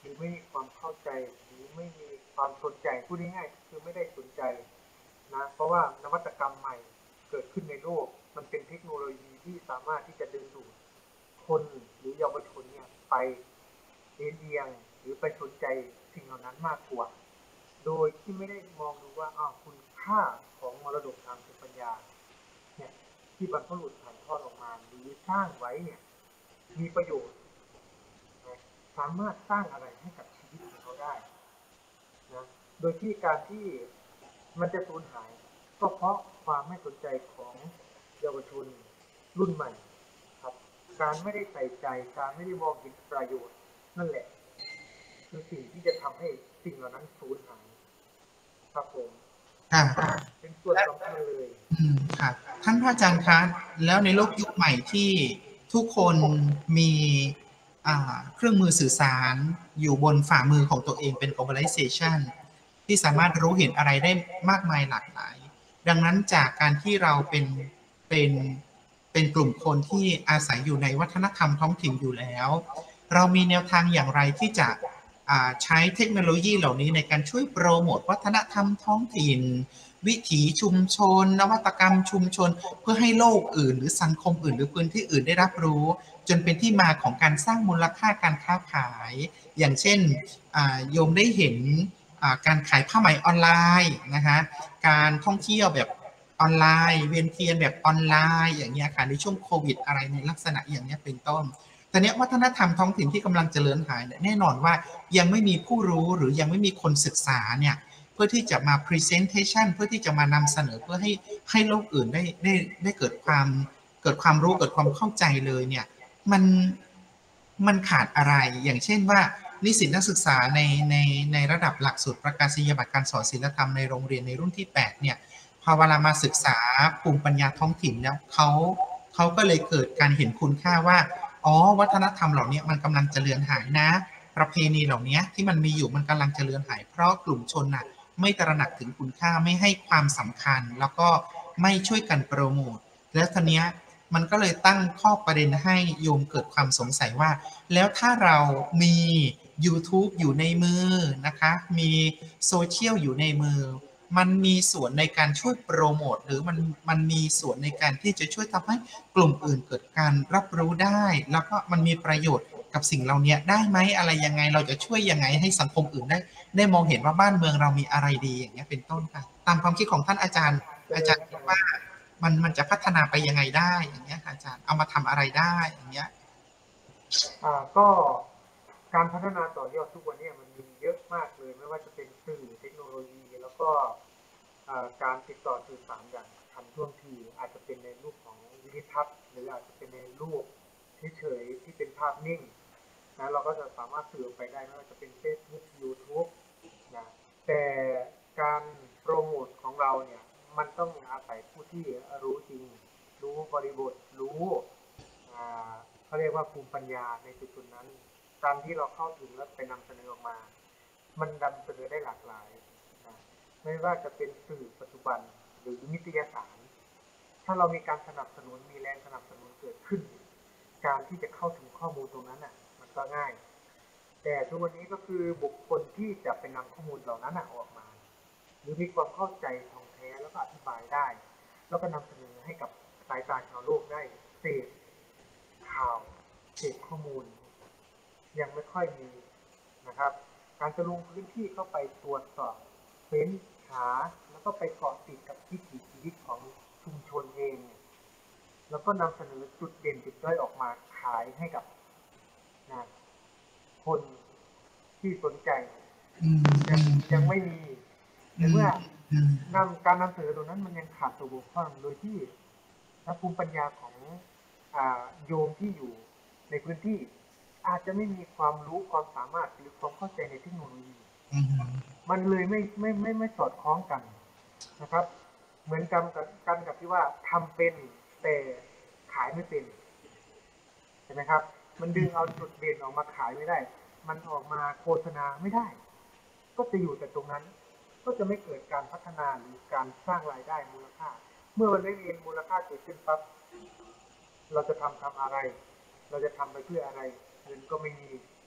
หรือไม่มีความเข้าใจหรือไม่มีความสนใจพูดง่ายๆคือไม่ได้สนใจนะเพราะว่านวัตกรรมใหม่เกิดขึ้นในโลกมันเป็นเทคโนโลยีที่สามารถที่จะดึงดูดคนหรือเยาวชนเนี่ยไปเอียงหรือไปสนใจสิ่งเหล่านั้นมากกว่าโดยที่ไม่ได้มองดูว่าคุณค่าของมรดกทางภูมิปัญญาเนี่ยที่บรรพบุรุษถ่ายทอดออกมาหรือสร้างไว้เนี่ยมีประโยชน์นะสามารถสร้างอะไรให้กับชีวิตของเขาได้นะโดยที่การที่มันจะสูญหายก็เพราะความไม่สนใจของเยาวชนรุ่นใหม่ครับการไม่ได้ใส่ใจการไม่ได้มองเห็นประโยชน์นั่นแหละคือสิ่งที่จะทำให้สิ่งเหล่านั้นสูญหายครับผมค่ะเป็นส่วนสำคัญเลยค่ะท่านพระอาจารย์คะแล้วในโลกยุคใหม่ที่ทุกคนมีเครื่องมือสื่อสารอยู่บนฝ่ามือของตัวเองเป็น globalization ที่สามารถรู้เห็นอะไรได้มากมายหลากหลายดังนั้นจากการที่เราเป็นเป็นกลุ่มคนที่อาศัยอยู่ในวัฒนธรรมท้องถิ่นอยู่แล้วเรามีแนวทางอย่างไรที่จะใช้เทคโนโลยีเหล่านี้ในการช่วยโปรโมทวัฒนธรรมท้องถิ่นวิถีชุมชนนวัตกรรมชุมชนเพื่อให้โลกอื่นหรือสังคมอื่นหรือพื้นที่อื่นได้รับรู้จนเป็นที่มาของการสร้างมูลค่าการค้าขายอย่างเช่นโยมได้เห็นการขายผ้าไหมออนไลน์นะคะการท่องเที่ยวแบบออนไลน์เวียนเทียนแบบออนไลน์อย่างเงี้ยค่ะในช่วงโควิดอะไรในลักษณะอย่างเงี้ยเป็นต้นแต่เนี้ยวัฒนธรรมท้องถิ่นที่กำลังเจริญหายแน่นอนว่ายังไม่มีผู้รู้หรือยังไม่มีคนศึกษาเนี่ยเพื่อที่จะมา presentation เพื่อที่จะมานำเสนอเพื่อให้โลกอื่นได้เกิดความรู้เกิดความเข้าใจเลยเนี่ยมันมันขาดอะไรอย่างเช่นว่านิสิตนักศึกษาในระดับหลักสูตรประกาศนียบัตรการสอนศิลธรรมในโรงเรียนในรุ่นที่8เนี่ยพอเวลามาศึกษาภูมิปัญญาท้องถิ่นแล้วเขาก็เลยเกิดการเห็นคุณค่าว่าอ๋อวัฒนธรรมเหล่านี้มันกำลังจะเลือนหายนะประเพณีเหล่านี้ที่มันมีอยู่มันกำลังจะเลือนหายเพราะกลุ่มชนน่ะไม่ตระหนักถึงคุณค่าไม่ให้ความสำคัญแล้วก็ไม่ช่วยกันโปรโมทแล้วทีเนี้ยมันก็เลยตั้งข้อประเด็นให้โยมเกิดความสงสัยว่าแล้วถ้าเรามี YouTube อยู่ในมือนะคะมีโซเชียลอยู่ในมือมันมีส่วนในการช่วยโปรโมทหรือมันมีส่วนในการที่จะช่วยทำให้กลุ่มอื่นเกิดการรับรู้ได้แล้วก็มันมีประโยชน์กับสิ่งเหล่านี้ได้ไหมอะไรยังไงเราจะช่วยยังไงให้สังคมอื่นได้มองเห็นว่าบ้านเมืองเรามีอะไรดีอย่างเงี้ยเป็นต้นค่ะตามความคิดของท่านอาจารย์คิดว่ามันจะพัฒนาไปยังไงได้อย่างเงี้ยอาจารย์เอามาทำอะไรได้อย่างเงี้ยก็การพัฒนาต่อยอดทุกวันนี้มันมีเยอะมากเลยไม่ว่าจะเป็นสื่อเทคโนโลยีแล้วก็การติดต่อสื่อสารอย่างทันท่วงทีอาจจะเป็นในรูปของวิดีทัศน์หรืออาจจะเป็นในรูปเฉยๆที่เป็นภาพนิ่งนะเราก็จะสามารถสื่อไปได้ไม่ว่าจะเป็น Facebook YouTube นะแต่การโปรโมทของเราเนี่ยมันต้องอาศัยผู้ที่รู้จริงรู้บริบทรู้เขาเรียกว่าภูมิปัญญาในจุดๆนั้นการที่เราเข้าถึงแล้วไปนำเสนอออกมามันนำเสนอได้หลากหลายนะไม่ว่าจะเป็นสื่อปัจจุบันหรือนิตยสารถ้าเรามีการสนับสนุนมีแรงสนับสนุนเกิดขึ้นการที่จะเข้าถึงข้อมูลตรงนั้นน่ะมันก็ง่ายแต่ทุกวันนี้ก็คือบุคคลที่จะไปนำข้อมูลเหล่านั้นออกมาหรือมีความเข้าใจท่องแท้แล้วก็อธิบายได้แล้วก็นำเสนอให้กับสายตาชาวโลกได้เสพข่าวเสพข้อมูลยังไม่ค่อยมีนะครับการจะลงพื้นที่เข้าไปตรวจสอบเฟ้นหาแล้วก็ไปเกาะติดกับวิถีชีวิตของชุมชนเองแล้วก็นำเสนอจุดเด่นจุดด้อยออกมาขายให้กับนะคนที่สนใจยังไม่มีในเมื่อการนำเสนอตรงนั้นมันยังขาดตัวบกพร่องโดยที่ภูมิปัญญาของโยมที่อยู่ในพื้นที่อาจจะไม่มีความรู้ความสามารถหรือความเข้าใจในเทคโนโลยีมันเลยไม่สอดคล้องกันนะครับเหมือนกันกับที่ว่าทำเป็นแต่ขายไม่เป็นใช่ไหมครับมันดึงเอาจุดเด่นออกมาขายไม่ได้มันออกมาโฆษณาไม่ได้ก็จะอยู่แต่ตรงนั้นก็จะไม่เกิดการพัฒนาหรือการสร้างรายได้มูลค่าเมื่อมันไม่มีมูลค่าเกิดขึ้นปั๊บเราจะทำอะไรเราจะทำไปเพื่ออะไรเงินก็ไม่มี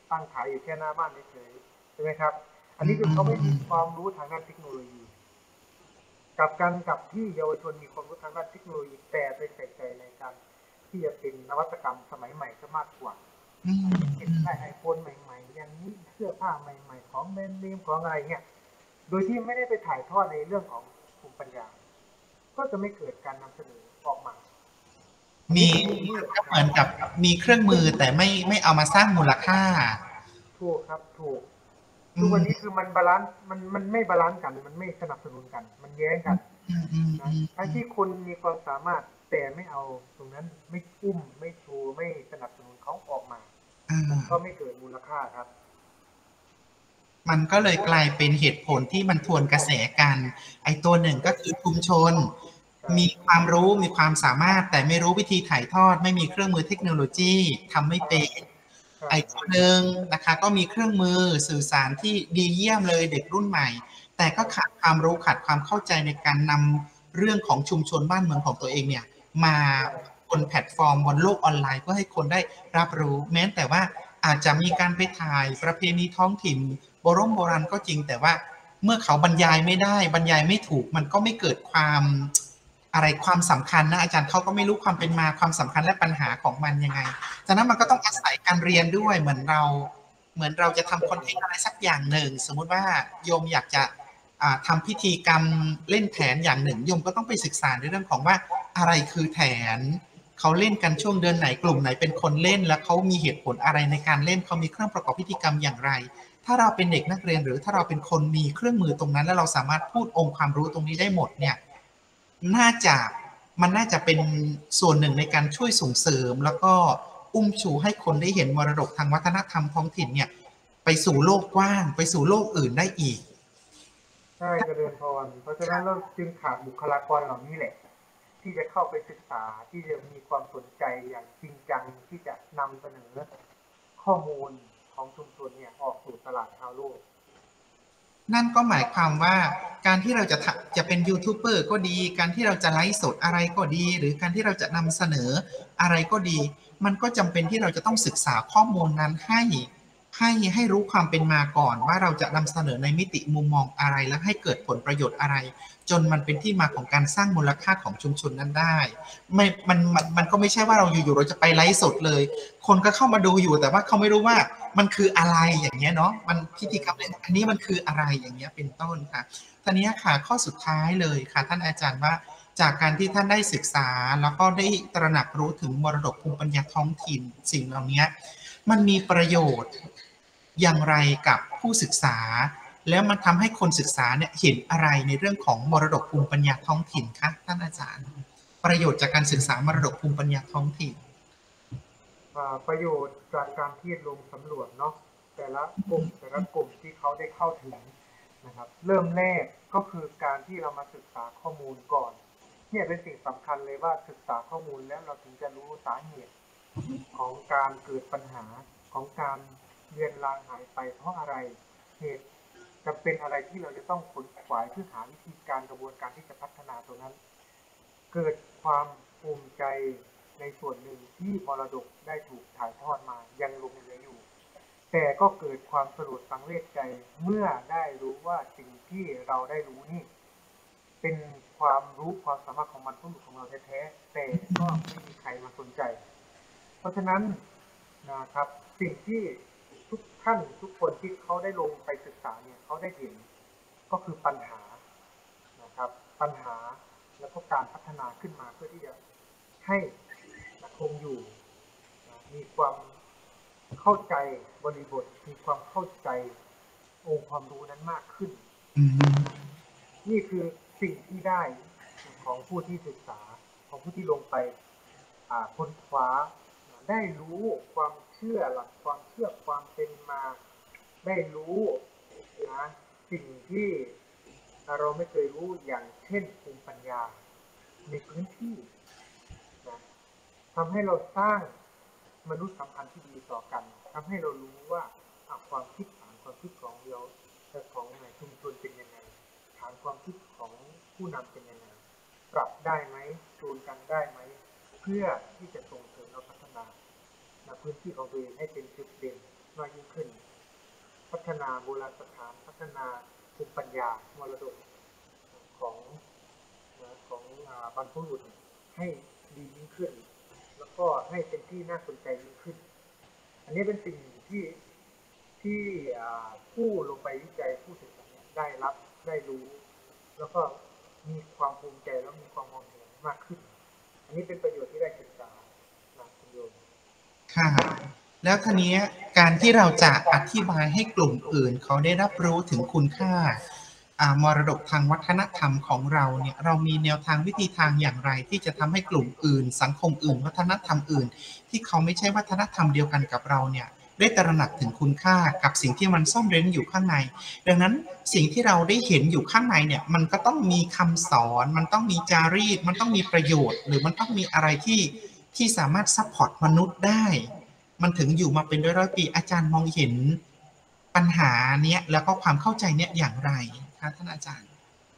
ตั้งขายอยู่แค่หน้าบ้านเฉยๆใช่ไหมครับอันนี้คือเขาไม่มีความรู้ทางด้านเทคโนโลยีกับกันกับที่เยาวชนมีความรู้ทางด้านเทคโนโลยีแต่ไปใส่ใจในการที่จะเป็นนวัตกรรมสมัยใหม่ซะมากกว่าเห็นได้ไอโฟนใหม่ๆอย่างนี้เสื้อผ้าใหม่ๆของแบรนด์เนมของอะไรเงี้ยโดยที่ไม่ได้ไปถ่ายทอดในเรื่องของภูมิปัญญาก็จะไม่เกิดการนำเสนอออกมามีก็เหมือนกับมีเครื่องมือแต่ไม่เอามาสร้างมูลค่าถูกครับถูกทุกวันนี้คือมันบาลานซ์มันไม่บาลานซ์กันมันไม่สนับสนุนกันมันแย้งกันนะทั้งที่คุณมีความสามารถแต่ไม่เอาตรงนั้นไม่อุ้มไม่ชูไม่สนับสนุนเขาออกมาก็ไม่เกิดมูลค่าครับมันก็เลยกลายเป็นเหตุผลที่มันทวนกระแสกันไอ้ตัวหนึ่งก็คือชุมชนมีความรู้มีความสามารถแต่ไม่รู้วิธีถ่ายทอดไม่มีเครื่องมือเทคโนโลยีทำไม่เป็นไอ้ตัวหนึ่งนะคะก็มีเครื่องมือสื่อสารที่ดีเยี่ยมเลยเด็กรุ่นใหม่แต่ก็ขาดความรู้ขาดความเข้าใจในการนำเรื่องของชุมชนบ้านเมืองของตัวเองเนี่ยมาบนแพลตฟอร์มบนโลกออนไลน์เพื่อให้คนได้รับรู้แม้แต่ว่าอาจจะมีการไปถ่ายประเพณีท้องถิ่นโบราณก็จริงแต่ว่าเมื่อเขาบรรยายไม่ได้บรรยายไม่ถูกมันก็ไม่เกิดความอะไรความสำคัญนะอาจารย์เขาก็ไม่รู้ความเป็นมาความสำคัญและปัญหาของมันยังไงฉะนั้นมันก็ต้องอาศัยการเรียนด้วยเหมือนเราจะทำคอนเทนต์อะไรสักอย่างหนึ่งสมมุติว่าโยมอยากจะทำพิธีกรรมเล่นแถนอย่างหนึ่งโยมก็ต้องไปศึกษาในเรื่องของว่าอะไรคือแถนเขาเล่นกันช่วงเดือนไหนกลุ่มไหนเป็นคนเล่นและเขามีเหตุผลอะไรในการเล่นเขามีเครื่องประกอบพิธีกรรมอย่างไรถ้าเราเป็นเด็กนักเรียนหรือถ้าเราเป็นคนมีเครื่องมือตรงนั้นแล้วเราสามารถพูดองค์ความรู้ตรงนี้ได้หมดเนี่ยน่าจะมันน่าจะเป็นส่วนหนึ่งในการช่วยส่งเสริมแล้วก็อุ้มชูให้คนได้เห็นมรดกทางวัฒนธรรมท้องถิ่นเนี่ยไปสู่โลกกว้างไปสู่โลกอื่นได้อีกใช่เจริญพรเพราะฉะนั้นเราจึงขาดบุคลากรเหล่านี้แหละที่จะเข้าไปศึกษาที่จะมีความสนใจอย่างจริงจังที่จะนำเสนอข้อมูลของชุมชนเนี่ยออกสู่ตลาดชาวโลกนั่นก็หมายความว่าการที่เราจะเป็นยูทูบเบอร์ก็ดีการที่เราจะไลฟ์สดอะไรก็ดีหรือการที่เราจะนำเสนออะไรก็ดีมันก็จำเป็นที่เราจะต้องศึกษาข้อมูลนั้นให้รู้ความเป็นมาก่อนว่าเราจะนำเสนอในมิติมุมมองอะไรและให้เกิดผลประโยชน์อะไรจนมันเป็นที่มาของการสร้างมูลค่าของชุมชนนั้นได้ไม่มันก็ไม่ใช่ว่าเราอยู่ๆเราจะไปไลฟ์สดเลยคนก็เข้ามาดูอยู่แต่ว่าเขาไม่รู้ว่ามันคืออะไรอย่างเงี้ยเนาะมันพิธีกรรมอันนี้มันคืออะไรอย่างเงี้ยเป็นต้นค่ะทีนี้ค่ะข้อสุดท้ายเลยค่ะท่านอาจารย์ว่าจากการที่ท่านได้ศึกษาแล้วก็ได้ตระหนักรู้ถึงมรดกภูมิปัญญาท้องถิ่นสิ่งเหล่านี้มันมีประโยชน์อย่างไรกับผู้ศึกษาแล้วมันทำให้คนศึกษาเนี่ยเห็นอะไรในเรื่องของมรดกภูมิปัญญาท้องถิ่นคะท่านอาจารย์ประโยชน์จากการศึกษามรดกภูมิปัญญาท้องถิ่นประโยชน์จากการที่ลงสำรวจเนาะแต่ละกลุ่มที่เขาได้เข้าถึงนะครับเริ่มแรกก็คือการที่เรามาศึกษาข้อมูลก่อนเนี่ยเป็นสิ่งสำคัญเลยว่าศึกษาข้อมูลแล้วเราถึงจะรู้สาเหตุของการเกิดปัญหาของการเลือนลางหายไปเพราะอะไรเหตุจะเป็นอะไรที่เราจะต้องขนขวายเพื่อหาวิธีการกระบวนการที่จะพัฒนาตรงนั้นเกิดความภูมิใจในส่วนหนึ่งที่มรดกได้ถูกถ่ายทอดมายังลงเหลืออยู่แต่ก็เกิดความสลดสังเวชใจเมื่อได้รู้ว่าสิ่งที่เราได้รู้นี่เป็นความรู้ความสามารถของมันทุกของเราแท้ๆแต่ก็ไม่มีใครมาสนใจเพราะฉะนั้นนะครับสิ่งที่ทุกท่านทุกคนที่เขาได้ลงไปศึกษาเนี่ยเขาได้เห็นก็คือปัญหานะครับปัญหาแล้วก็การพัฒนาขึ้นมาเพื่อที่จะให้คงอยู่มีความเข้าใจบริบทมีความเข้าใจองค์ความรู้นั้นมากขึ้นนี่คือสิ่งที่ได้ของผู้ที่ศึกษาของผู้ที่ลงไปค้นคว้าได้รู้ความเชื่อหลักความเชื่อความเป็นมาได้รู้นะสิ่งที่เราไม่เคยรู้อย่างเช่นภูมิปัญญาในพื้นที่นะทำให้เราสร้างมนุษยสัมพันธ์ที่ดีต่อกันทำให้เรารู้ว่าความคิดฐานความคิดของเราของชุมชนเป็นยังไงฐานความคิดของผู้นำเป็นยังไงปรับได้ไหมจูนกันได้ไหมเพื่อที่จะส่งเสริมและพัฒนาพื้นที่ของตัวเองให้เป็นจุดเด่นมากยิ่งขึ้นพัฒนาโบราณสถานพัฒนาภูมิปัญญามรดกของบรรพบุรุษให้ดียิ่งขึ้นแล้วก็ให้เป็นที่น่าสนใจยิ่งขึ้นอันนี้เป็นสิ่งที่ผู้ลงไปวิจัยผู้ศึกษาได้รับได้รู้แล้วก็มีความภูมิใจแล้วมีความมองเห็นมากขึ้นอันนี้เป็นประโยชน์ที่ได้ศึกษานะคุณโยมค่ะแล้วทีนี้การที่เราจะอธิบายให้กลุ่มอื่นเขาได้รับรู้ถึงคุณค่ามรดกทางวัฒนธรรมของเราเนี่ยเรามีแนวทางวิธีทางอย่างไรที่จะทำให้กลุ่มอื่นสังคมอื่นวัฒนธรรมอื่นที่เขาไม่ใช่วัฒนธรรมเดียวกันกับเราเนี่ยได้ตระหนักถึงคุณค่ากับสิ่งที่มันซ่อนเร้นอยู่ข้างในดังนั้นสิ่งที่เราได้เห็นอยู่ข้างในเนี่ยมันก็ต้องมีคำสอนมันต้องมีจารีตมันต้องมีประโยชน์หรือมันต้องมีอะไรที่สามารถซัพพอร์ตมนุษย์ได้มันถึงอยู่มาเป็นร้อยๆปีอาจารย์มองเห็นปัญหาเนี้ยแล้วก็ความเข้าใจเนี้ยอย่างไรคะท่านอาจารย์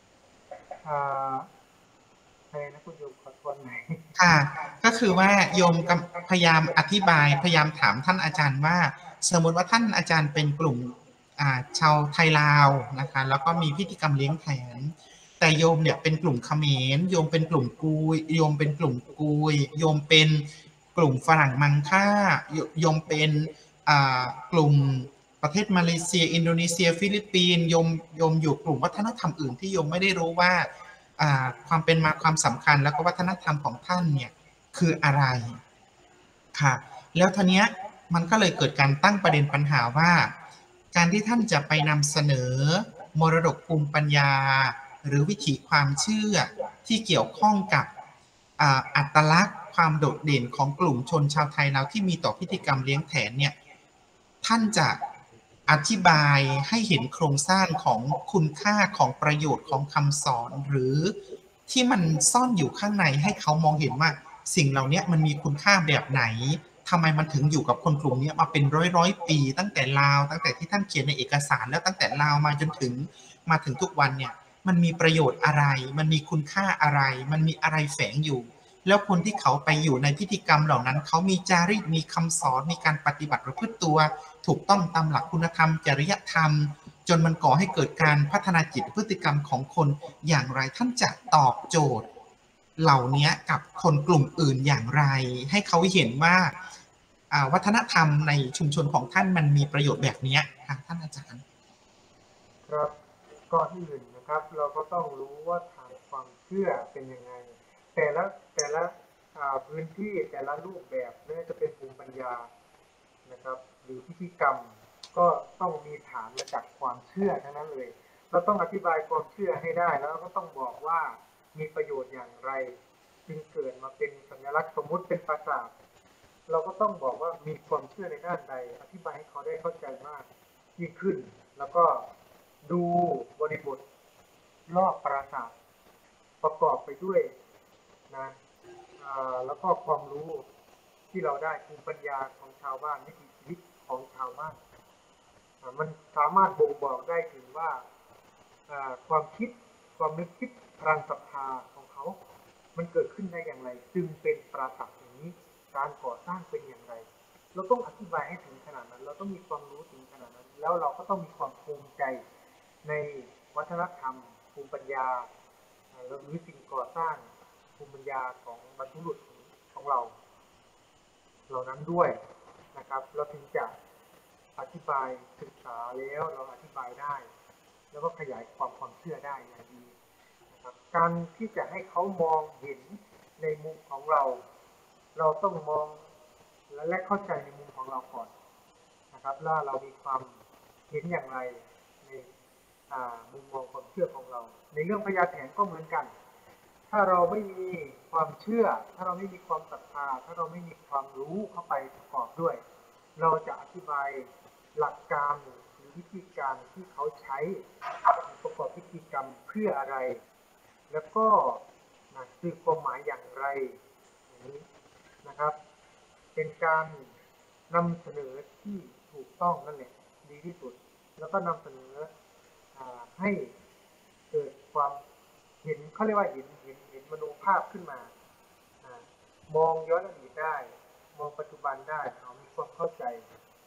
อะไรนะคุณโยมขอทวนหน่อยค่ะก็คือว่าโยมกพยายามอธิบายพยายามถามท่านอาจารย์ว่าสมมติว่าท่านอาจารย์เป็นกลุ่มชาวไทยลาวนะคะแล้วก็มีพิธีกรรมเลี้ยงแขนแต่โยมเนี่ยเป็นกลุ่มเขมรโยมเป็นกลุ่มกุยโยมเป็นกลุ่มกุยโยมเป็นกลุ่มฝรั่งมังค่าโยมเป็นกลุ่มประเทศมาเลเซียอินโดนีเซียฟิลิปปินส์โยมอยู่กลุ่มวัฒนธรรมอื่นที่โยมไม่ได้รู้ว่าความเป็นมาความสำคัญแล้วก็วัฒนธรรมของท่านเนี่ยคืออะไรค่ะแล้วทีเนี้ยมันก็เลยเกิดการตั้งประเด็นปัญหาว่าการที่ท่านจะไปนำเสนอมรดกภูมิปัญญาหรือวิถีความเชื่อที่เกี่ยวข้องกับอัตลักษณ์ความโดดเด่นของกลุ่มชนชาวไทยเราที่มีต่อพิธีกรรมเลี้ยงแถนเนี่ยท่านจะอธิบายให้เห็นโครงสร้างของคุณค่าของประโยชน์ของคำสอนหรือที่มันซ่อนอยู่ข้างในให้เขามองเห็นว่าสิ่งเหล่านี้มันมีคุณค่าแบบไหนทำไมมันถึงอยู่กับคนกลุ่มนี้มาเป็นร้อยปีตั้งแต่ลาวตั้งแต่ที่ท่านเขียนในเอกสารแล้วตั้งแต่ลาวมาจนถึงทุกวันเนี่ยมันมีประโยชน์อะไรมันมีคุณค่าอะไรมันมีอะไรแฝงอยู่แล้วคนที่เขาไปอยู่ในพิธีกรรมเหล่านั้นเขามีจารีตมีคำสอนมีการปฏิบัติประพฤติตัวถูกต้องตามหลักคุณธรรมจริยธรรมจนมันก่อให้เกิดการพัฒนาจิตพฤติกรรมของคนอย่างไรท่านจะตอบโจทย์เหล่านี้กับคนกลุ่มอื่นอย่างไรให้เขาเห็นว่าวัฒนธรรมในชุมชนของท่านมันมีประโยชน์แบบนี้ค่ะท่านอาจารย์ครับก่อนอื่นนะครับเราก็ต้องรู้ว่าฐานความเชื่อเป็นยังไงแต่ละพื้นที่แต่ละรูปแบบไม่ว่าจะเป็นภูมิปัญญานะครับหรือพิธีกรรมก็ต้องมีฐานมาจากความเชื่อทั้งนั้นเลยเราต้องอธิบายความเชื่อให้ได้แล้วก็ต้องบอกว่ามีประโยชน์อย่างไรจึงเกิดมาเป็นสัญลักษณ์สมมุติเป็นปราสาทเราก็ต้องบอกว่ามีความเชื่อในด้านใดอธิบายให้เขาได้เข้าใจมากยิ่งขึ้นแล้วก็ดูบริบทรอบปราสาทประกอบไปด้วยนะแล้วก็ความรู้ที่เราได้ภูมิปัญญาของชาวบ้านวิถีชีวิตของชาวบ้านมันสามารถบ่งบอกได้ถึงว่าความคิดความนึกคิดพลังศรัทธาของเขามันเกิดขึ้นได้อย่างไรจึงเป็นปราสาทอย่างนี้การก่อสร้างเป็นอย่างไรเราต้องอธิบายให้ถึงขนาดนั้นเราต้องมีความรู้ถึงขนาดนั้นแล้วเราก็ต้องมีความภูมิใจในวัฒนธรรมภูมิปัญญาหรือสิ่งก่อสร้างภูมิปัญญาของบรรพบุรุษของเราเหล่านั้นด้วยนะครับเราถึงจะอธิบายศึกษาแล้วเราอธิบายได้แล้วก็ขยายความเชื่อได้อย่างดีนะครับการที่จะให้เขามองเห็นในมุมของเราเราต้องมองและเข้าใจในมุมของเราก่อนนะครับแล้วเรามีความเห็นอย่างไรในมุมมองความเชื่อของเราในเรื่องพญาแถนก็เหมือนกันถ้าเราไม่มีความเชื่อถ้าเราไม่มีความศรัทธาถ้าเราไม่มีความรู้เข้าไปประกอบด้วยเราจะอธิบายหลักการหรือวิธีการที่เขาใช้ประกอบพิธีกรรมเพื่ออะไรแล้วก็สื่อความหมายอย่างไรอย่างนี้นะครับเป็นการนำเสนอที่ถูกต้องนั่นแหละดีที่สุดแล้วก็นำเสนอให้เกิดความเห็นเขาเรียกว่าเห็นมโนภาพขึ้นมามองย้อนอดีตได้มองปัจจุบันได้เขามีความเข้าใจเขาก็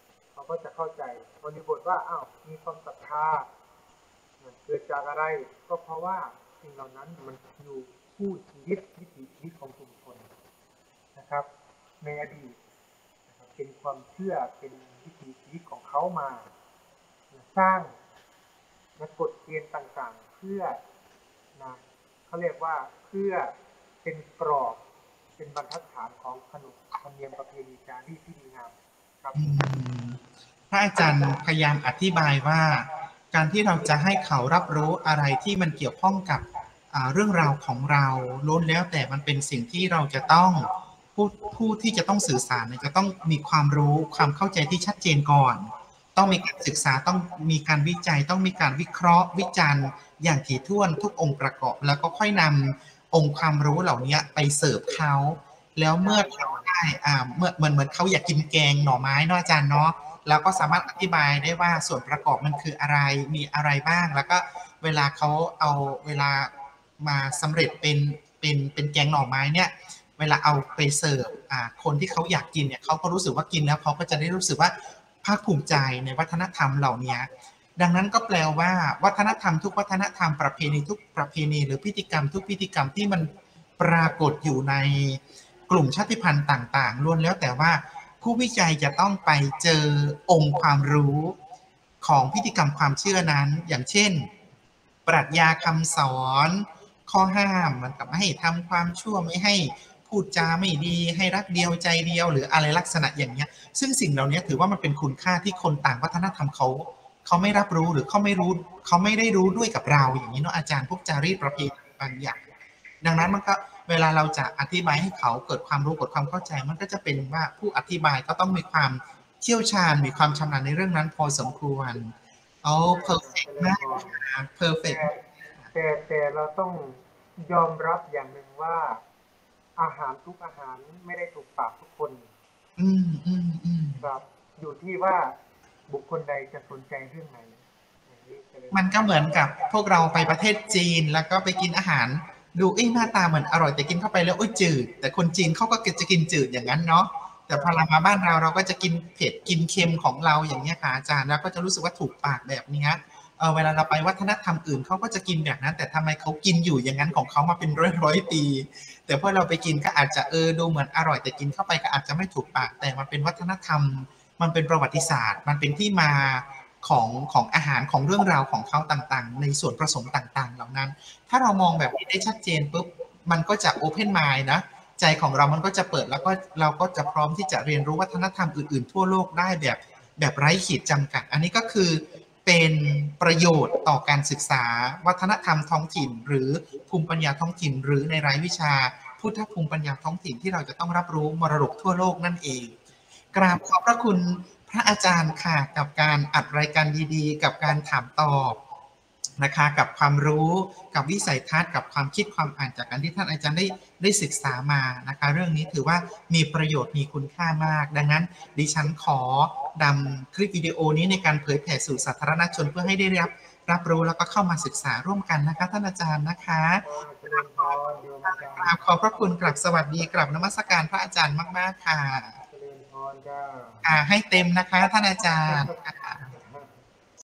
ก็จะเข้าใจบริบทว่าอ้าวมีความศรัทธาเกิดจากอะไรก็เพราะว่าสิ่งเหล่านั้นมันอยู่คู่ชีวิตวิถีชีวิตของชุมชนนะครับในอดีตนะครับเป็นความเชื่อเป็นวิถีชีวิตของเขามาสร้างกฎเกณฑ์ต่างๆเพื่อนะเขาเรียกว่าเพื่อเป็นกรอบเป็นบรรทัดฐานของขนบธรรมเนียมประเพณีจารีตที่ดีงามครับพระอาจารย์พยายามอธิบายว่าการที่เราจะให้เขารับรู้อะไรที่มันเกี่ยวข้องกับเรื่องราวของเราล้วนแล้วแต่มันเป็นสิ่งที่เราจะต้องผู้ที่จะต้องสื่อสารจะต้องมีความรู้ความเข้าใจที่ชัดเจนก่อนต้องมีการศึกษาต้องมีการวิจัยต้องมีการวิเคราะห์วิจารณ์อย่างถี่ถ้วนทุกองค์ประกอบแล้วก็ค่อยนำองค์ความรู้เหล่านี้ไปเสิร์ฟเขาแล้วเมื่อเขาได้เหมือนเขาอยากกินแกงหน่อไม้เนาะอาจารย์เนาะแล้วก็สามารถอธิบายได้ว่าส่วนประกอบมันคืออะไรมีอะไรบ้างแล้วก็เวลาเขาเอาเวลามาสำเร็จเป็นแกงหน่อไม้เนี่ยเวลาเอาไปเสิร์ฟคนที่เขาอยากกินเนี่ยเขาก็รู้สึกว่ากินแล้วเขาก็จะได้รู้สึกว่าภาคภูมิใจในวัฒนธรรมเหล่านี้ดังนั้นก็แปลว่าวัฒนธรรมทุกวัฒนธรรมประเพณีทุกประเพณีหรือพิธีกรรมทุกพิธีกรรมที่มันปรากฏอยู่ในกลุ่มชาติพันธุ์ต่างๆล้วนแล้วแต่ว่าผู้วิจัยจะต้องไปเจอองค์ความรู้ของพิธีกรรมความเชื่อนั้นอย่างเช่นปรัชญาคำสอนข้อห้ามมันกับไม่ให้ทำความชั่วไม่ให้พูดจาไม่ดีให้รักเดียวใจเดียวหรืออะไรลักษณะอย่างเนี้ยซึ่งสิ่งเหล่านี้ถือว่ามันเป็นคุณค่าที่คนต่างวัฒนธรรมเขาไม่รับรู้หรือเขาไม่ได้รู้ด้วยกับเราอย่างนี้เนาะอาจารย์พวกจารีตประเพณีบางอย่างดังนั้นมันก็เวลาเราจะอธิบายให้เขาเกิดความรู้เกิดความเข้าใจมันก็จะเป็นว่าผู้อธิบายก็ต้องมีความเชี่ยวชาญมีความชำนาญในเรื่องนั้นพอสมควรเพอร์เฟกต์มากเพอร์เฟกต์แต่เราต้องยอมรับอย่างหนึ่งว่าอาหารทุกอาหารไม่ได้ถูกปากทุกคนครับอยู่ที่ว่าบุคคลใดจะสนใจเรื่องไหนมันก็เหมือนกับพวกเราไปประเทศจีนแล้วก็ไปกินอาหารดูหน้าตาเหมือนอร่อยแต่กินเข้าไปแล้วจืดแต่คนจีนเขาก็จะกินจืดอย่างนั้นเนาะแต่พอเรามาบ้านเราก็จะกินเผ็ดกินเค็มของเราอย่างนี้ค่ะอาจารย์แล้วก็จะรู้สึกว่าถูกปากแบบนี้เวลาเราไปวัฒนธรรมอื่นเขาก็จะกินแบบนั้นแต่ทำไมเขากินอยู่อย่างนั้นของเขามาเป็นร้อยปีแต่พอเราไปกินก็อาจจะดูเหมือนอร่อยแต่กินเข้าไปก็อาจจะไม่ถูกปากแต่มันเป็นวัฒนธรรมมันเป็นประวัติศาสตร์มันเป็นที่มาของอาหารของเรื่องราวของเขาต่างๆในส่วนผสมต่างๆเหล่านั้นถ้าเรามองแบบนี้ได้ชัดเจนปุ๊บมันก็จะโอเพนไมล์นะใจของเรามันก็จะเปิดแล้วก็เราก็จะพร้อมที่จะเรียนรู้วัฒนธรรมอื่นๆทั่วโลกได้แบบไร้ขีดจำกัดอันนี้ก็คือเป็นประโยชน์ต่อการศึกษาวัฒนธรรมท้องถิ่นหรือภูมิปัญญาท้องถิ่นหรือในรายวิชาพุทธภูมิปัญญาท้องถิ่นที่เราจะต้องรับรู้มรดกทั่วโลกนั่นเองกราบขอบพระคุณพระอาจารย์ค่ะกับการอัดรายการดีๆกับการถามตอบนะคะกับความรู้กับวิสัยทัศน์กับความคิดความอ่านจากการที่ท่านอาจารย์ได้ศึกษามานะคะเรื่องนี้ถือว่ามีประโยชน์มีคุณค่ามากดังนั้นดิฉันขอนำคลิปวิดีโอนี้ในการเผยแผ่สู่สาธารณชนเพื่อให้ได้รับรู้แล้วก็เข้ามาศึกษาร่วมกันนะคะท่านอาจารย์นะคะขอบพระคุณกราบสวัสดีกราบนมัสการพระอาจารย์มากๆค่ะให้เต็มนะคะท่านอาจารย์